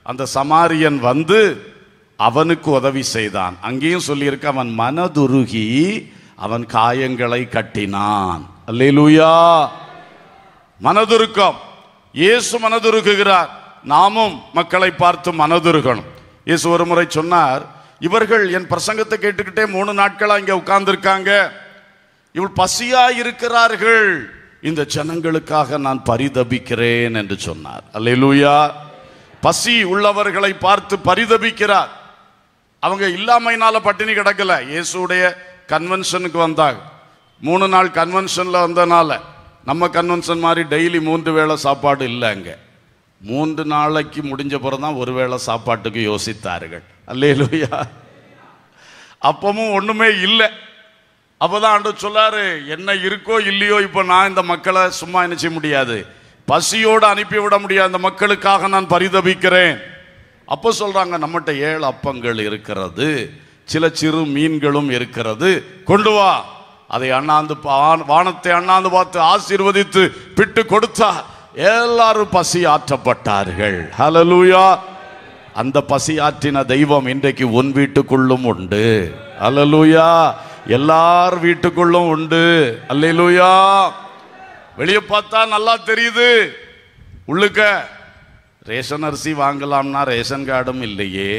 அந்த சமாரியன் வந்து அவனுக்கு உதவி செய்தான். அங்கேயும் சொல்லியிருக்க, அவன் மனதுருகி அவன் காயங்களை கட்டினான். அல்லேலூயா. மனதுருக்கம். இயேசு மனதுருகுகிறார். நாமும் மக்களை பார்த்து மனதுருகணும். இயேசு ஒரு முறை சொன்னார், இவர்கள் என் பிரசங்கத்தை கேட்டுக்கிட்டே மூணு நாட்களா இங்க உட்கார்ந்துருக்காங்க, இவள் பசியா இருக்கிறார்கள், இந்த ஜனங்களுக்காக நான் பரிதபிக்கிறேன் என்று சொன்னார். அல்லேலூயா. பசி உள்ளவர்களை பார்த்து பரிதபிக்கிறார். அவங்க இல்லாமையினால பட்டினி கிடக்கல. இயேசுடைய கன்வென்ஷனுக்கு வந்தாங்க. மூணு நாள் கன்வென்ஷன்ல வந்தனால நம்ம கன்வென்ஷன் மாதிரி டெய்லி மூன்று வேளை சாப்பாடு இல்லைங்க. மூன்று நாளைக்கு முடிஞ்ச பிறகுதான் ஒரு வேளை சாப்பாட்டுக்கு யோசித்தார்கள். அல்லேலூயா. அப்பவும் ஒண்ணுமே இல்லை. அப்பதான் ஆண்டவர் சொல்லாரு, என்ன இருக்கோ இல்லையோ இப்ப நான் இந்த மக்களை சும்மா என்ன செய்ய முடியாது, பசியோடு அனுப்பிவிட முடியாது, இந்த மக்களுக்காக நான் பரிதபிக்கிறேன். அப்போ சொல்றாங்க, நம்மகிட்ட ஏழு அப்பங்கள் இருக்கிறது, சில சிறு மீன்களும் இருக்கிறது, கொண்டு வா. அதை அண்ணாந்து வானத்தை அண்ணாந்து பார்த்து ஆசீர்வதித்து பிட்டு கொடுத்தா எல்லாரும் பசி ஆற்றப்பட்டார்கள். ஹல்லேலூயா. அந்த பசி ஆற்றின தெய்வம் இன்றைக்கு உன் வீட்டுக்குள்ளும் உண்டு. ஹல்லேலூயா. எல்லார் வீட்டுக்குள்ளும் உண்டு. அல்லேலூயா. வெளியே பார்த்தா நல்லா தெரியுது, உள்ளுக்க ரேஷன் அரிசி வாங்கலாம்னா ரேஷன் கார்டும் இல்லையே.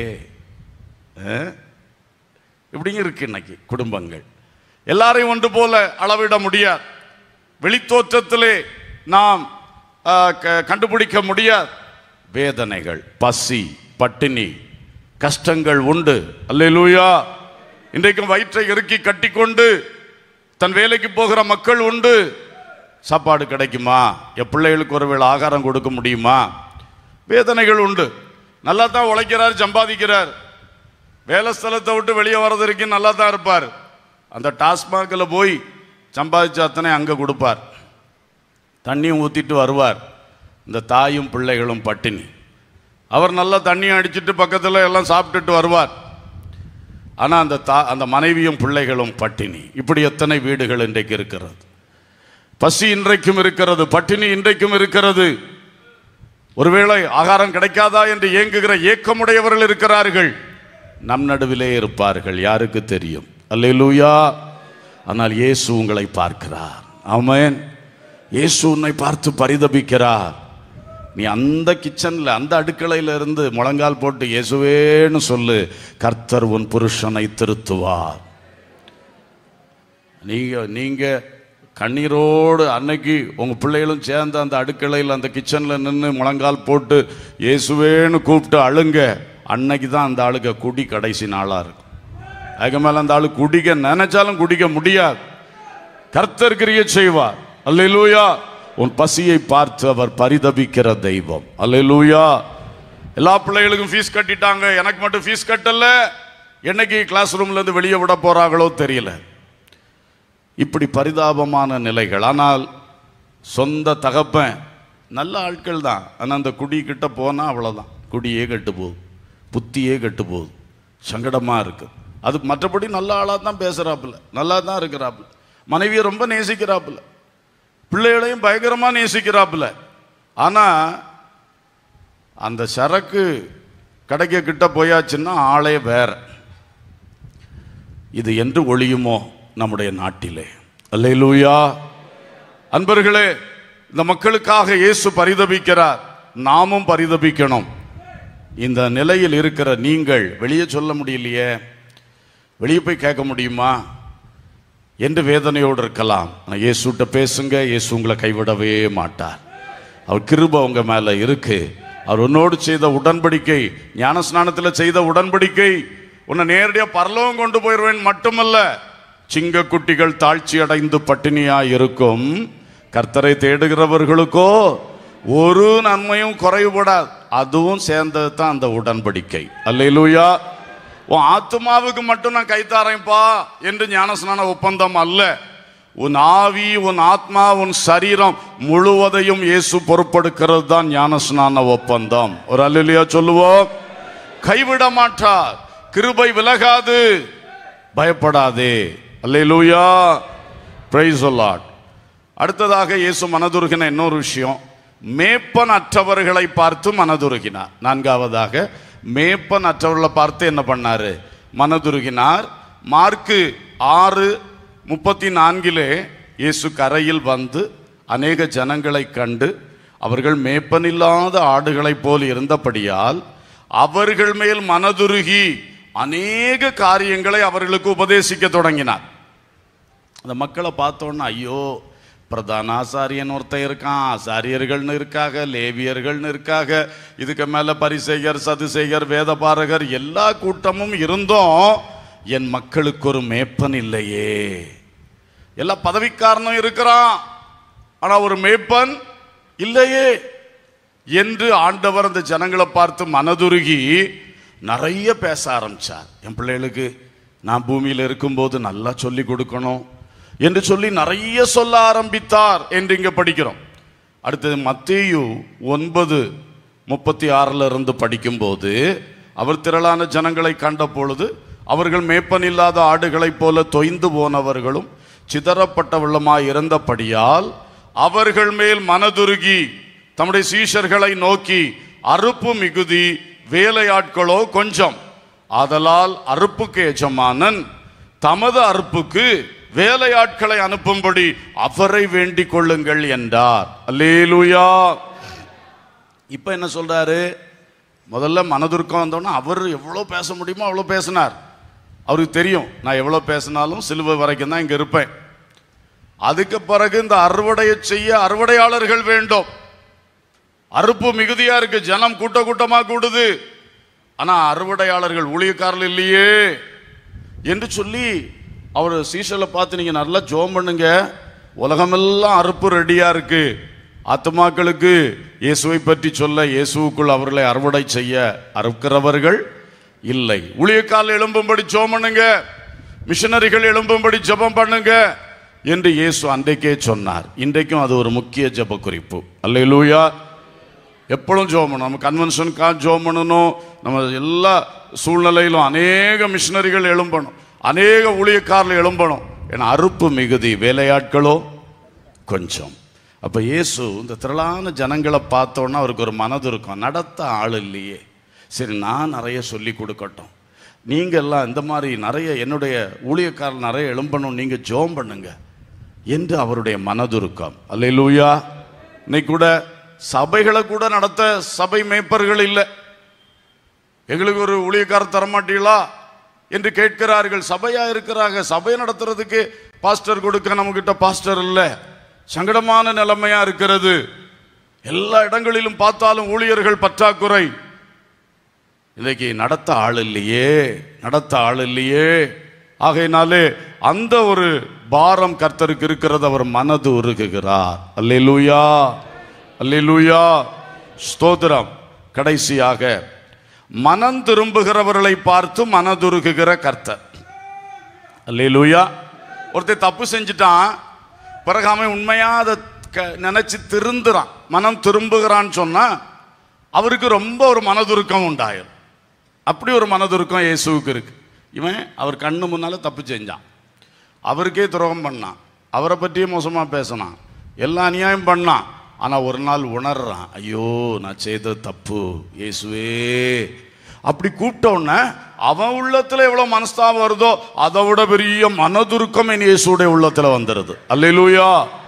இப்படிங்க இருக்கு இன்னைக்கு குடும்பங்கள். எல்லாரையும் ஒன்று போல அளவிட முடியாது. வெளித்தோற்றத்திலே நாம் கண்டுபிடிக்க முடியாது. வேதனைகள், பசி, பட்டினி, கஷ்டங்கள் உண்டு. அல்லேலூயா. இன்றைக்கும் வயிற்றை இறுக்கி கட்டி கொண்டு தன் வேலைக்கு போகிற மக்கள் உண்டு. சாப்பாடு கிடைக்குமா, என் பிள்ளைகளுக்கு ஒருவேளை ஆகாரம் கொடுக்க முடியுமா, வேதனைகள் உண்டு. நல்லா தான் உழைக்கிறார், சம்பாதிக்கிறார், வேலை ஸ்தலத்தை விட்டு வெளியே வர்றது வரைக்கும் நல்லா தான் இருப்பார். அந்த டாஸ்மாகில் போய் சம்பாதிச்ச அத்தனை அங்கே கொடுப்பார், தண்ணியும் ஊற்றிட்டு வருவார். இந்த தாயும் பிள்ளைகளும் பட்டினி. அவர் நல்லா தண்ணியும் அடிச்சுட்டு பக்கத்தில் எல்லாம் சாப்பிட்டுட்டு வருவார். ஆனால் அந்த தா அந்த மனைவியும் பிள்ளைகளும் பட்டினி. இப்படி எத்தனை வீடுகள் இன்றைக்கு இருக்கிறது. பசி இன்றைக்கும் இருக்கிறது, பட்டினி இன்றைக்கும் இருக்கிறது. ஒருவேளை ஆகாரம் கிடைக்காதா என்று ஏங்குகிற ஏக்கமுடையவர்கள் இருக்கிறார்கள். நம் நடுவிலே இருப்பார்கள், யாருக்கு தெரியும். அல்லேலூயா. ஆனால் இயேசு உங்களை பார்க்கிறார். ஆமென். இயேசு உன்னை பார்த்து பரிதபிக்கிறார். நீ அந்த கிச்சன்ல அந்த அடுக்கலையில இருந்து முழங்கால் போட்டு இயேசுவேன்னு சொல்லு, கர்த்தர் உன் புருஷனை திருத்துவார். நீங்க நீங்க கண்ணீரோடு அன்னைக்கு உங்க பிள்ளைகளும் சேர்ந்து அந்த அடுக்கலையில் அந்த கிச்சன்ல நின்று முழங்கால் போட்டு இயேசுவேன்னு கூப்பிட்டு அழுங்க, அன்னைக்கு தான் அந்த ஆளுக்கு குடி கடைசி நாளா இருக்கும். அதுக்கு மேல அந்த ஆளு குடிக்க நினைச்சாலும் குடிக்க முடியாது. கர்த்தர் கிரியை செய்வார். அல்லேலூயா. உன் பசியை பார்த்து அவர் பரிதபிக்கிற தெய்வம். அல்லேலூயா. எல்லா பிள்ளைகளுக்கும் ஃபீஸ் கட்டிட்டாங்க, எனக்கு மட்டும் ஃபீஸ் கட்டல, என்னைக்கு கிளாஸ் ரூம்ல இருந்து வெளியே விட போறாங்களோ தெரியல. இப்படி பரிதாபமான நிலைகள். ஆனால் சொந்த தகப்பன் நல்ல ஆட்கள் தான், ஆனால் அந்த குடி கிட்ட போனால் அவ்வளோதான், குடியே கெட்டு போகுது, புத்தியே கெட்டு போகுது, சங்கடமாக இருக்கு. அது மற்றபடி நல்ல ஆளாக தான் பேசுகிறாப்புல, நல்லா தான் இருக்கிறாப்புல, மனைவியை ரொம்ப நேசிக்கிறாப்புல, பிள்ளைகளையும் பயங்கரமாக நேசிக்கிறாப்புல. ஆனால் அந்த சரக்கு கடைக்கு கிட்ட போயாச்சுன்னா ஆளே வேற. இது என்று ஒழியுமோ நம்முடைய நாட்டிலே? அல்லேலூயா. அன்பர்களே, இந்த மக்களுக்காக இயேசு பரிதபிக்கிறார், நாமும் பரிதபிக்கணும். இந்த நிலையில் இருக்கிற நீங்கள் வெளியே சொல்ல முடியலையே, வெளியே போய் கேட்க முடியுமா என்று வேதனையோடு இருக்கலாம். இயேசுட்ட பேசுங்க, இயேசு உங்களை கைவிடவே மாட்டார். அவர் கிருபை உங்க மேல இருக்கு. அவர் உன்னோடு செய்த உடன்படிக்கை, ஞானஸ்நானத்தில் செய்த உடன்படிக்கை, உன்னை நேரடியாக பரலோகம் கொண்டு போயிடுவேன் மட்டுமல்ல, சிங்க குட்டிகள் தாழ்ச்சி அடைந்து பட்டினியா இருக்கும், கர்த்தரை தேடுகிறவர்களுக்கோ ஒரு நன்மையும் குறைவுபடாது. அதுவும் சேர்ந்தது தான் அந்த உடன்படிக்கை. அல்லேலூயா. உன் ஆத்மாவுக்கு மட்டும் நான் கைத்தாரேன்ப்பா என்று ஞானஸ்நான ஒப்பந்தம் அல்ல. உன் ஆவி, உன் ஆத்மா, உன் சரீரம் முழுவதையும் இயேசு பொறுப்பெடுக்கிறது தான் ஞானஸ்நான ஒப்பந்தம். ஒரு அல்லேலூயா சொல்லுவோம். கைவிட மாட்டார், கிருபை விலகாது, பயப்படாதே. அல்லேலூயா. Praise the Lord. அடுத்ததாக இயேசு மனதுருகின இன்னொரு விஷயம், மேப்பன் அற்றவர்களை பார்த்து மனதுருகினார். நான்காவதாக மேப்பன் அற்றவர்களை பார்த்து என்ன பண்ணாரு? மனதுருகினார். மார்க்கு ஆறு முப்பத்தி நான்கிலே இயேசு கரையில் வந்து அநேக ஜனங்களை கண்டு அவர்கள் மேப்பனில்லாத ஆடுகளைப் போல் இருந்தபடியால் அவர்கள் மேல் மனதுருகி அநேக காரியங்களை அவர்களுக்கு உபதேசிக்க தொடங்கினார். அந்த மக்களை பார்த்தோன்னா, ஐயோ, பிரதான ஆசாரியன் ஒருத்தன் இருக்கான், ஆசாரியர்கள்னு இருக்காக, லேவியர்கள்னு இருக்காக, இதுக்கு மேல பரிசேயர், சதுசேயர், வேதபாரகர் எல்லா கூட்டமும் இருந்தோம், என் மக்களுக்கு ஒரு மேப்பன் இல்லையே. எல்லா பதவிக்காரனும் இருக்கிறான், ஆனா ஒரு மேப்பன் இல்லையே என்று ஆண்டவர் அந்த ஜனங்களை பார்த்து மனதுருகி நிறைய பேச ஆரம்பிச்சார். என் பிள்ளைகளுக்கு நான் பூமியில் இருக்கும்போது நல்லா சொல்லி கொடுக்கணும் என்று சொல்லி நிறைய சொல்ல ஆரம்பித்தார் என்று இங்க படிக்கிறோம். அடுத்தது மத்தேயு ஒன்பது முப்பத்தி ஆறுல இருந்து படிக்கும்போது, அவர் திரளான ஜனங்களை கண்ட பொழுது அவர்கள் மேப்பன் இல்லாத ஆடுகளைப் போல தொய்ந்து போனவர்களும் சிதறப்பட்டவர்களுமாய் இருந்தபடியால் அவர்கள் மேல் மனதுருகி தம்முடைய சீஷர்களை நோக்கி, அறுப்பு மிகுதி, வேலையாட்களோ கொஞ்சம், ஆதலால் அறுப்புக்கு எஜமானன் தமது அறுப்புக்கு வேலையாட்களை அனுப்பும்படி அவரை வேண்டிக் கொள்ளுங்கள் என்றார். அல்லேலூயா. இப்ப என்ன சொல்றாரு? முதல்ல மனதுருக்கம் வந்தோன்னா அவர் எவ்வளோ பேச முடியுமோ அவ்வளோ பேசினார். அவருக்கு தெரியும், நான் எவ்வளோ பேசினாலும் சிலுவை வரைக்கும் தான் இங்க இருப்பேன். அதுக்கு பிறகு இந்த அறுவடையை செய்ய அறுவடையாளர்கள் வேண்டும். அறுப்பு மிகுதியா இருக்கு, ஜனம் கூட்ட கூட்டமா கூடுது, ஆனா அறுவடையாளர்கள் ஊழியக்காரர்கள் இல்லையே என்று சொல்லி அவர் சீஷலை பார்த்து, நீங்க நல்லா ஜோம் பண்ணுங்க, உலகமெல்லாம் அறுப்பு ரெடியா இருக்கு, ஆத்துமாக்களுக்கு இயேசுவை பற்றி சொல்ல, இயேசுக்குள் அவர்களை அறுவடை செய்ய அறுக்கிறவர்கள் இல்லை. ஊழியக்காரர்கள் எழும்பும்படி ஜோம் பண்ணுங்க, மிஷனரிகள் எழும்பும்படி ஜெபம் பண்ணுங்க என்று இயேசு அன்றைக்கே சொன்னார். இன்றைக்கும் அது ஒரு முக்கிய ஜெப குறிப்பு. அல்லேலூயா. எப்பொழுதும் ஜெபம் பண்ணணும். நம்ம கன்வென்ஷனுக்காக ஜெபம் பண்ணணும். நம்ம எல்லா சூழ்நிலையிலும் அநேக மிஷனரிகள் எழும்பணும், அநேக ஊழியக்காரர்கள் எழும்பணும். ஏன்னா அறுப்பு மிகுதி, வேலையாட்களோ கொஞ்சம். அப்ப இயேசு இந்த திரளான ஜனங்களை பார்த்தோன்னா அவருக்கு ஒரு மனது இருக்கும், நடத்த ஆள் இல்லையே, சரி நான் நிறைய சொல்லி கொடுக்கட்டும், நீங்க எல்லாம் இந்த மாதிரி நிறைய என்னுடைய ஊழியக்காரர் நிறைய எழும்பணும், நீங்க ஜெபம் பண்ணுங்க என்று அவருடைய மனதுருக்கம். அல்லேலூயா. இன்னைக்கு கூட சபைகளை கூட நடத்த சபை மேய்ப்பர்கள் இல்லை. எங்களுக்கு ஒரு ஊழியக்காரர் தரமாட்டீங்களா என்று கேட்கிறார்கள். சபையா இருக்கிறாங்க, சபையை நடத்துறதுக்கு பாஸ்டர் கொடுக்க நம்ம கிட்ட பாஸ்டர் இல்லை. சங்கடமான நிலைமையா இருக்கிறது. எல்லா இடங்களிலும் பார்த்தாலும் ஊழியர்கள் பற்றாக்குறை. இன்னைக்கு நடத்த ஆள் இல்லையே, நடத்த ஆள் இல்லையே. ஆகையினாலே அந்த ஒரு பாரம் கர்த்தருக்கு இருக்கிறது, அவர் மனது உருகுகிறார். அல்லேலூயா, அல்லேலூயா, ஸ்தோத்திரம். கடைசியாக மனம் திரும்புகிறவர்களை பார்த்து மனதுருகுகிற கர்த்தர். அல்லேலூயா. ஒருத்தர் தப்பு செஞ்சுட்டான், பிறகு அவன் உண்மையா அதை நினைச்சு திருந்துறான், மனம் திரும்புகிறான்னு சொன்னா அவருக்கு ரொம்ப ஒரு மனதுருக்கம் உண்டாயிரும். அப்படி ஒரு மனதுருக்கம் இயேசுவுக்கு இருக்கு. இவன் அவர் கண்ணு முன்னால தப்பு செஞ்சான், அவருக்கே துரோகம் பண்ணான், அவரை பற்றியே மோசமா பேசினான், எல்லா அநியாயம் பண்ணான். ஆனா ஒரு நாள் உணர்றான், ஐயோ நான் செய்த தப்பு இயேசுவே. அப்படி கூப்பிட்டோன்ன அவன் உள்ளத்துல எவ்வளவு மனஸ்தாபம் வருதோ அதை விட பெரிய மனதுருக்கம் என் இயேசுடைய உள்ளத்துல வந்துருது. அல்லேலூயா.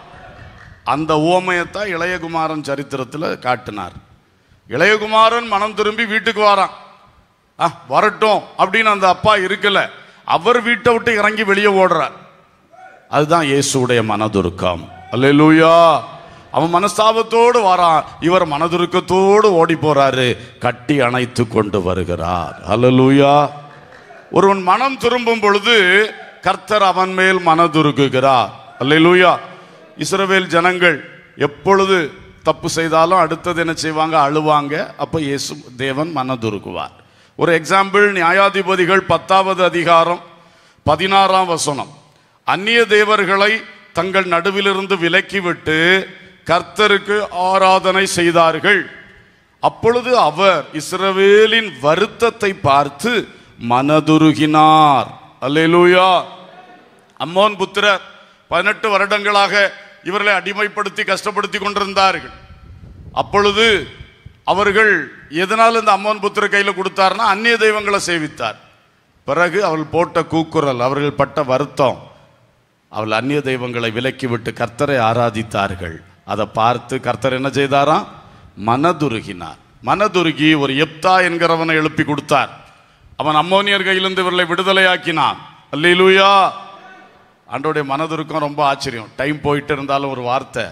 அந்த ஓமையத்தான் இளையகுமாரன் சரித்திரத்துல காட்டினார். இளையகுமாரன் மனம் திரும்பி வீட்டுக்கு வாரான். வரட்டும் அப்படின்னு அந்த அப்பா இருக்கல, அவர் வீட்டை விட்டு இறங்கி வெளியே ஓடுறார். அதுதான் இயேசுடைய மனதுருக்கம். அல்லேலூயா. அவன் மனஸ்தாபத்தோடு வாரான், இவர் மனதுருக்கத்தோடு ஓடி போறாரு, கட்டி அணைத்து கொண்டு வருகிறார். அல்லேலூயா. ஒருவன் மனம் திரும்பும் பொழுது கர்த்தர் அவன் மேல் மனதுருகுகிறார். அல்லேலூயா. இஸ்ரவேல் ஜனங்கள் எப்பொழுது தப்பு செய்தாலும் அடுத்தது என்ன செய்வாங்க? அழுவாங்க. அப்ப இயேசு தேவன் மனதுருகுவார். ஒரு எக்ஸாம்பிள், நியாயாதிபதிகள் பத்தாவது அதிகாரம் பதினாறாம் வசனம். அந்நிய தேவர்களை தங்கள் நடுவிலிருந்து விலக்கிவிட்டு கர்த்தருக்கு ஆராதனை செய்தார்கள். அப்பொழுது அவர் இஸ்ரவேலின் வருத்தத்தை பார்த்து மனதுருகினார். அல்லேலூயா. அம்மோன் புத்திரர் பதினெட்டு வருடங்களாக இவர்களை அடிமைப்படுத்தி கஷ்டப்படுத்தி கொண்டிருந்தார்கள். அப்பொழுது அவர்கள் எதனால இந்த அம்மோன் புத்திர கையில கொடுத்தார்னா அந்நிய தெய்வங்களை சேவித்தார். பிறகு அவள் போட்ட கூக்குரல், அவர்கள் பட்ட வருத்தம், அவள் அந்நிய தெய்வங்களை விலக்கி விட்டு கர்த்தரை ஆராதித்தார்கள். அதை பார்த்து கர்த்தர் என்ன செய்தாராம்? மனதுருகினார். மனதுருகி ஒரு எப்தா என்கிறவனை எழுப்பி கொடுத்தார். அவன் அம்மோனியர் கையிலிருந்து இவர்களை விடுதலையாக்கினான். அல்லேலூயா. ஆண்டவருடைய மனதுருக்கம் ரொம்ப ஆச்சரியம். டைம் போயிட்டு இருந்தாலும் ஒரு வார்த்தை,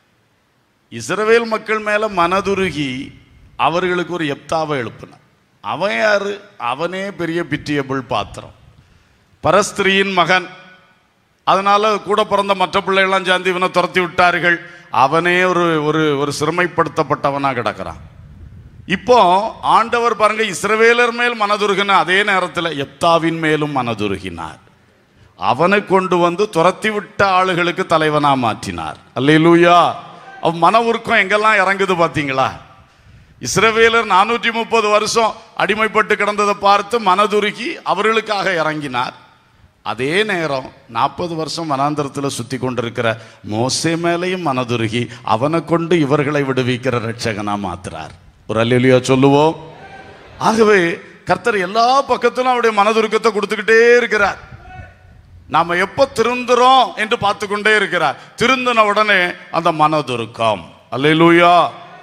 இஸ்ரவேல் மக்கள் மேல மனதுருகி அவர்களுக்கு ஒரு எப்தாவை எழுப்பினான். அவன் யாரு? அவனே பெரிய பிட்டியபிள் பாத்திரம், பரஸ்திரியின் மகன். அதனால கூட பிறந்த மற்ற பிள்ளைகள்லாம் சேர்ந்து இவனை துரத்தி விட்டார்கள். அவனே ஒரு ஒரு ஒரு சிறுமைப்படுத்தப்பட்டவனா கிடக்கிறான். இப்போ ஆண்டவர் பாருங்க, இஸ்ரவேலர் மேல் மனதுருகின அதே நேரத்தில் எப்தாவின் மேலும் மனதுருகினார். அவனை கொண்டு வந்து துரத்தி விட்ட ஆளுகளுக்கு தலைவனா மாற்றினார். அல்லேலூயா. அவ் மன உருக்கம் எங்கெல்லாம் இறங்குது பாத்தீங்களா? இஸ்ரவேலர் நானூற்றி முப்பது வருஷம் அடிமைப்பட்டு கிடந்ததை பார்த்து மனதுருகி அவர்களுக்காக இறங்கினார். அதே நேரம் நாற்பது வருஷம் வனாந்தரத்தில் சுத்தி கொண்டிருக்கிற மோசே மேலையும் மனதுருகி அவனை கொண்டு இவர்களை விடுவிக்கிற ரட்சகனா மாத்துறார். ஒரு அல்லேலூயா சொல்லுவோம். ஆகவே கர்த்தர் எல்லா பக்கத்திலும் அவருடைய மனதுருக்கத்தை கொடுத்துக்கிட்டே இருக்கிறார். நாம எப்ப திருந்துறோம் என்று பார்த்து கொண்டே இருக்கிறார். திருந்தின உடனே அந்த மனதுருக்கம். அல்லேலூயா.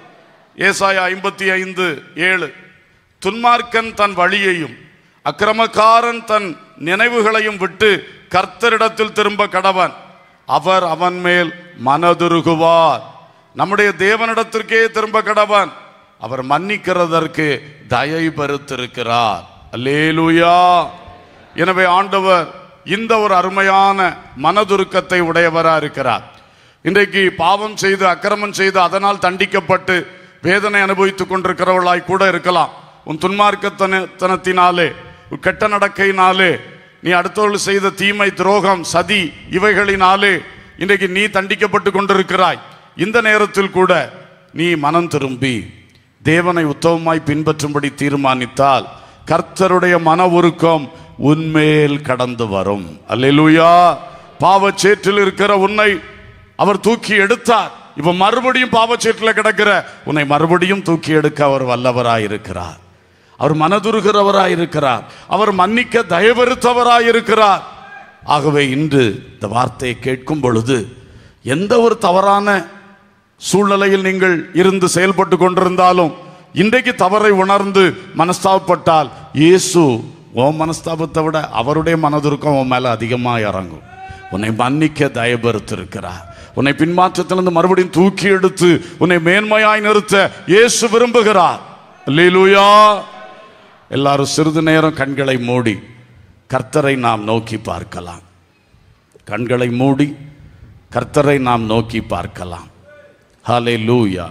ஏசாயா ஐம்பத்தி ஐந்து ஏழு, துன்மார்க்கன் தன் வழியையும் அக்கிரமக்காரன் தன் நினைவுகளையும் விட்டு கர்த்தரிடத்தில் திரும்ப கடவன், அவர் அவன் மேல் மனதுருகுவார். நம்முடைய தேவனிடத்திற்கே திரும்ப கடவன், அவர் மன்னிக்கிறதற்கு தயை பெருத்திருக்கிறார். அல்லேலூயா. எனவே ஆண்டவர் இந்த ஒரு அருமையான மனதுருக்கத்தை உடையவரா இருக்கிறார். இன்றைக்கு பாவம் செய்து அக்கிரமம் செய்து அதனால் தண்டிக்கப்பட்டு வேதனை அனுபவித்துக் கொண்டிருக்கிறவர்களாய் கூட இருக்கலாம். உன் துன்மார்க்கத்தனத்தினாலே, கெட்ட நடக்கையினாலே, நீ அடுத்தவர்கள் செய்த தீமை, துரோகம், சதி இவைகளினாலே இன்றைக்கு நீ தண்டிக்கப்பட்டு கொண்டிருக்கிறாய். இந்த நேரத்தில் கூட நீ மனம் திரும்பி தேவனை உத்தமமாய் பின்பற்றும்படி தீர்மானித்தால் கர்த்தருடைய மன உருக்கம் உன்மேல் கடந்து வரும். அல்லேலூயா. பாவச்சேற்றில் இருக்கிற உன்னை அவர் தூக்கி எடுத்தார். இப்ப மறுபடியும் பாவச்சேற்றில் கிடக்கிற உன்னை மறுபடியும் தூக்கி எடுக்க அவர் வல்லவராயிருக்கிறார். அவர் மனதுருகிறவராயிருக்கிறார். அவர் மன்னிக்க தயவருத்தவராயிருக்கிறார். ஆகவே இன்று இந்த வார்த்தையை கேட்கும் பொழுது எந்த ஒரு தவறான சூழ்நிலையில் நீங்கள் இருந்து செயல்பட்டு கொண்டிருந்தாலும் இன்றைக்கு தவறை உணர்ந்து மனஸ்தாபப்பட்டால் இயேசு உன் மனஸ்தாபத்தை விட அவருடைய மனதுருக்கம் உன் மேல அதிகமா இறங்கும். உன்னை மன்னிக்க தயபெருத்திருக்கிறார். உன்னை பின்மாற்றத்திலிருந்து மறுபடியும் தூக்கி எடுத்து உன்னை மேன்மையாய் நிறுத்த இயேசு விரும்புகிறார். அல்லேலூயா. எல்லாரும் சிறிது நேரம் கண்களை மூடி கர்த்தரை நாம் நோக்கி பார்க்கலாம். கண்களை மூடி கர்த்தரை நாம் நோக்கி பார்க்கலாம். ஹல்லேலூயா.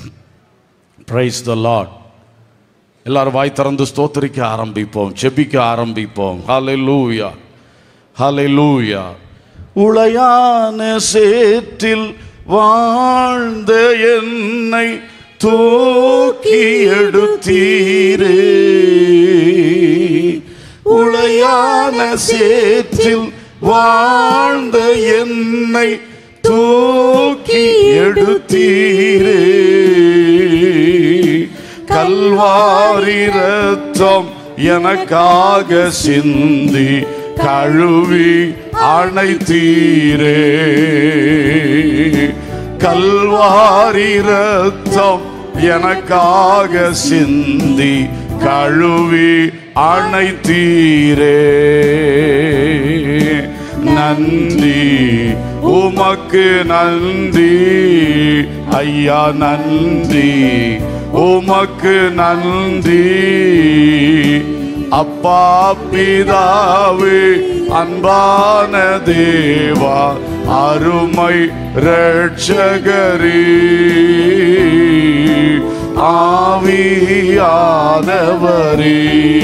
Praise the Lord. எல்லாரும் வாய் திறந்து ஸ்தோத்திரிக்க ஆரம்பிப்போம், ஜெபிக்க ஆரம்பிப்போம். ஹல்லேலூயா, ஹல்லேலூயா. உளையான சேற்றில் வாழ்ந்த என்னை தூக்கி எடுத்தீரே, உளையான சேற்றில் வாழ்ந்த என்னை தூக்கி எடுத்தீரே, கல்வாரி இரத்தம் எனக்காக சிந்தி கழுவி அணைத்தீரே, கல்வாரி இரத்தம் எனக்காக சிந்தி கழுவி அணைத்தீரே. நன்றி உமக்கு நன்றி ஐயா, நன்றி உமக்கு நன்றி அப்பா பிதாவே, அன்பான தேவா, அருமை இரட்சகரே, ஆவியானவரே,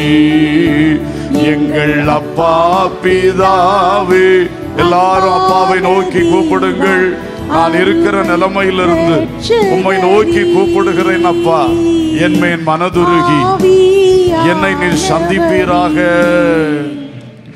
எங்கள் அப்பா பிதாவே. எல்லாரும் அப்பாவை நோக்கி கூப்பிடுங்கள். நான் இருக்கிற நிலைமையிலிருந்து உம்மை நோக்கி கூப்பிடுகிறேன். அப்பா, என்மேன் மனதுருகி என்னை நீர் சந்திப்பீராக.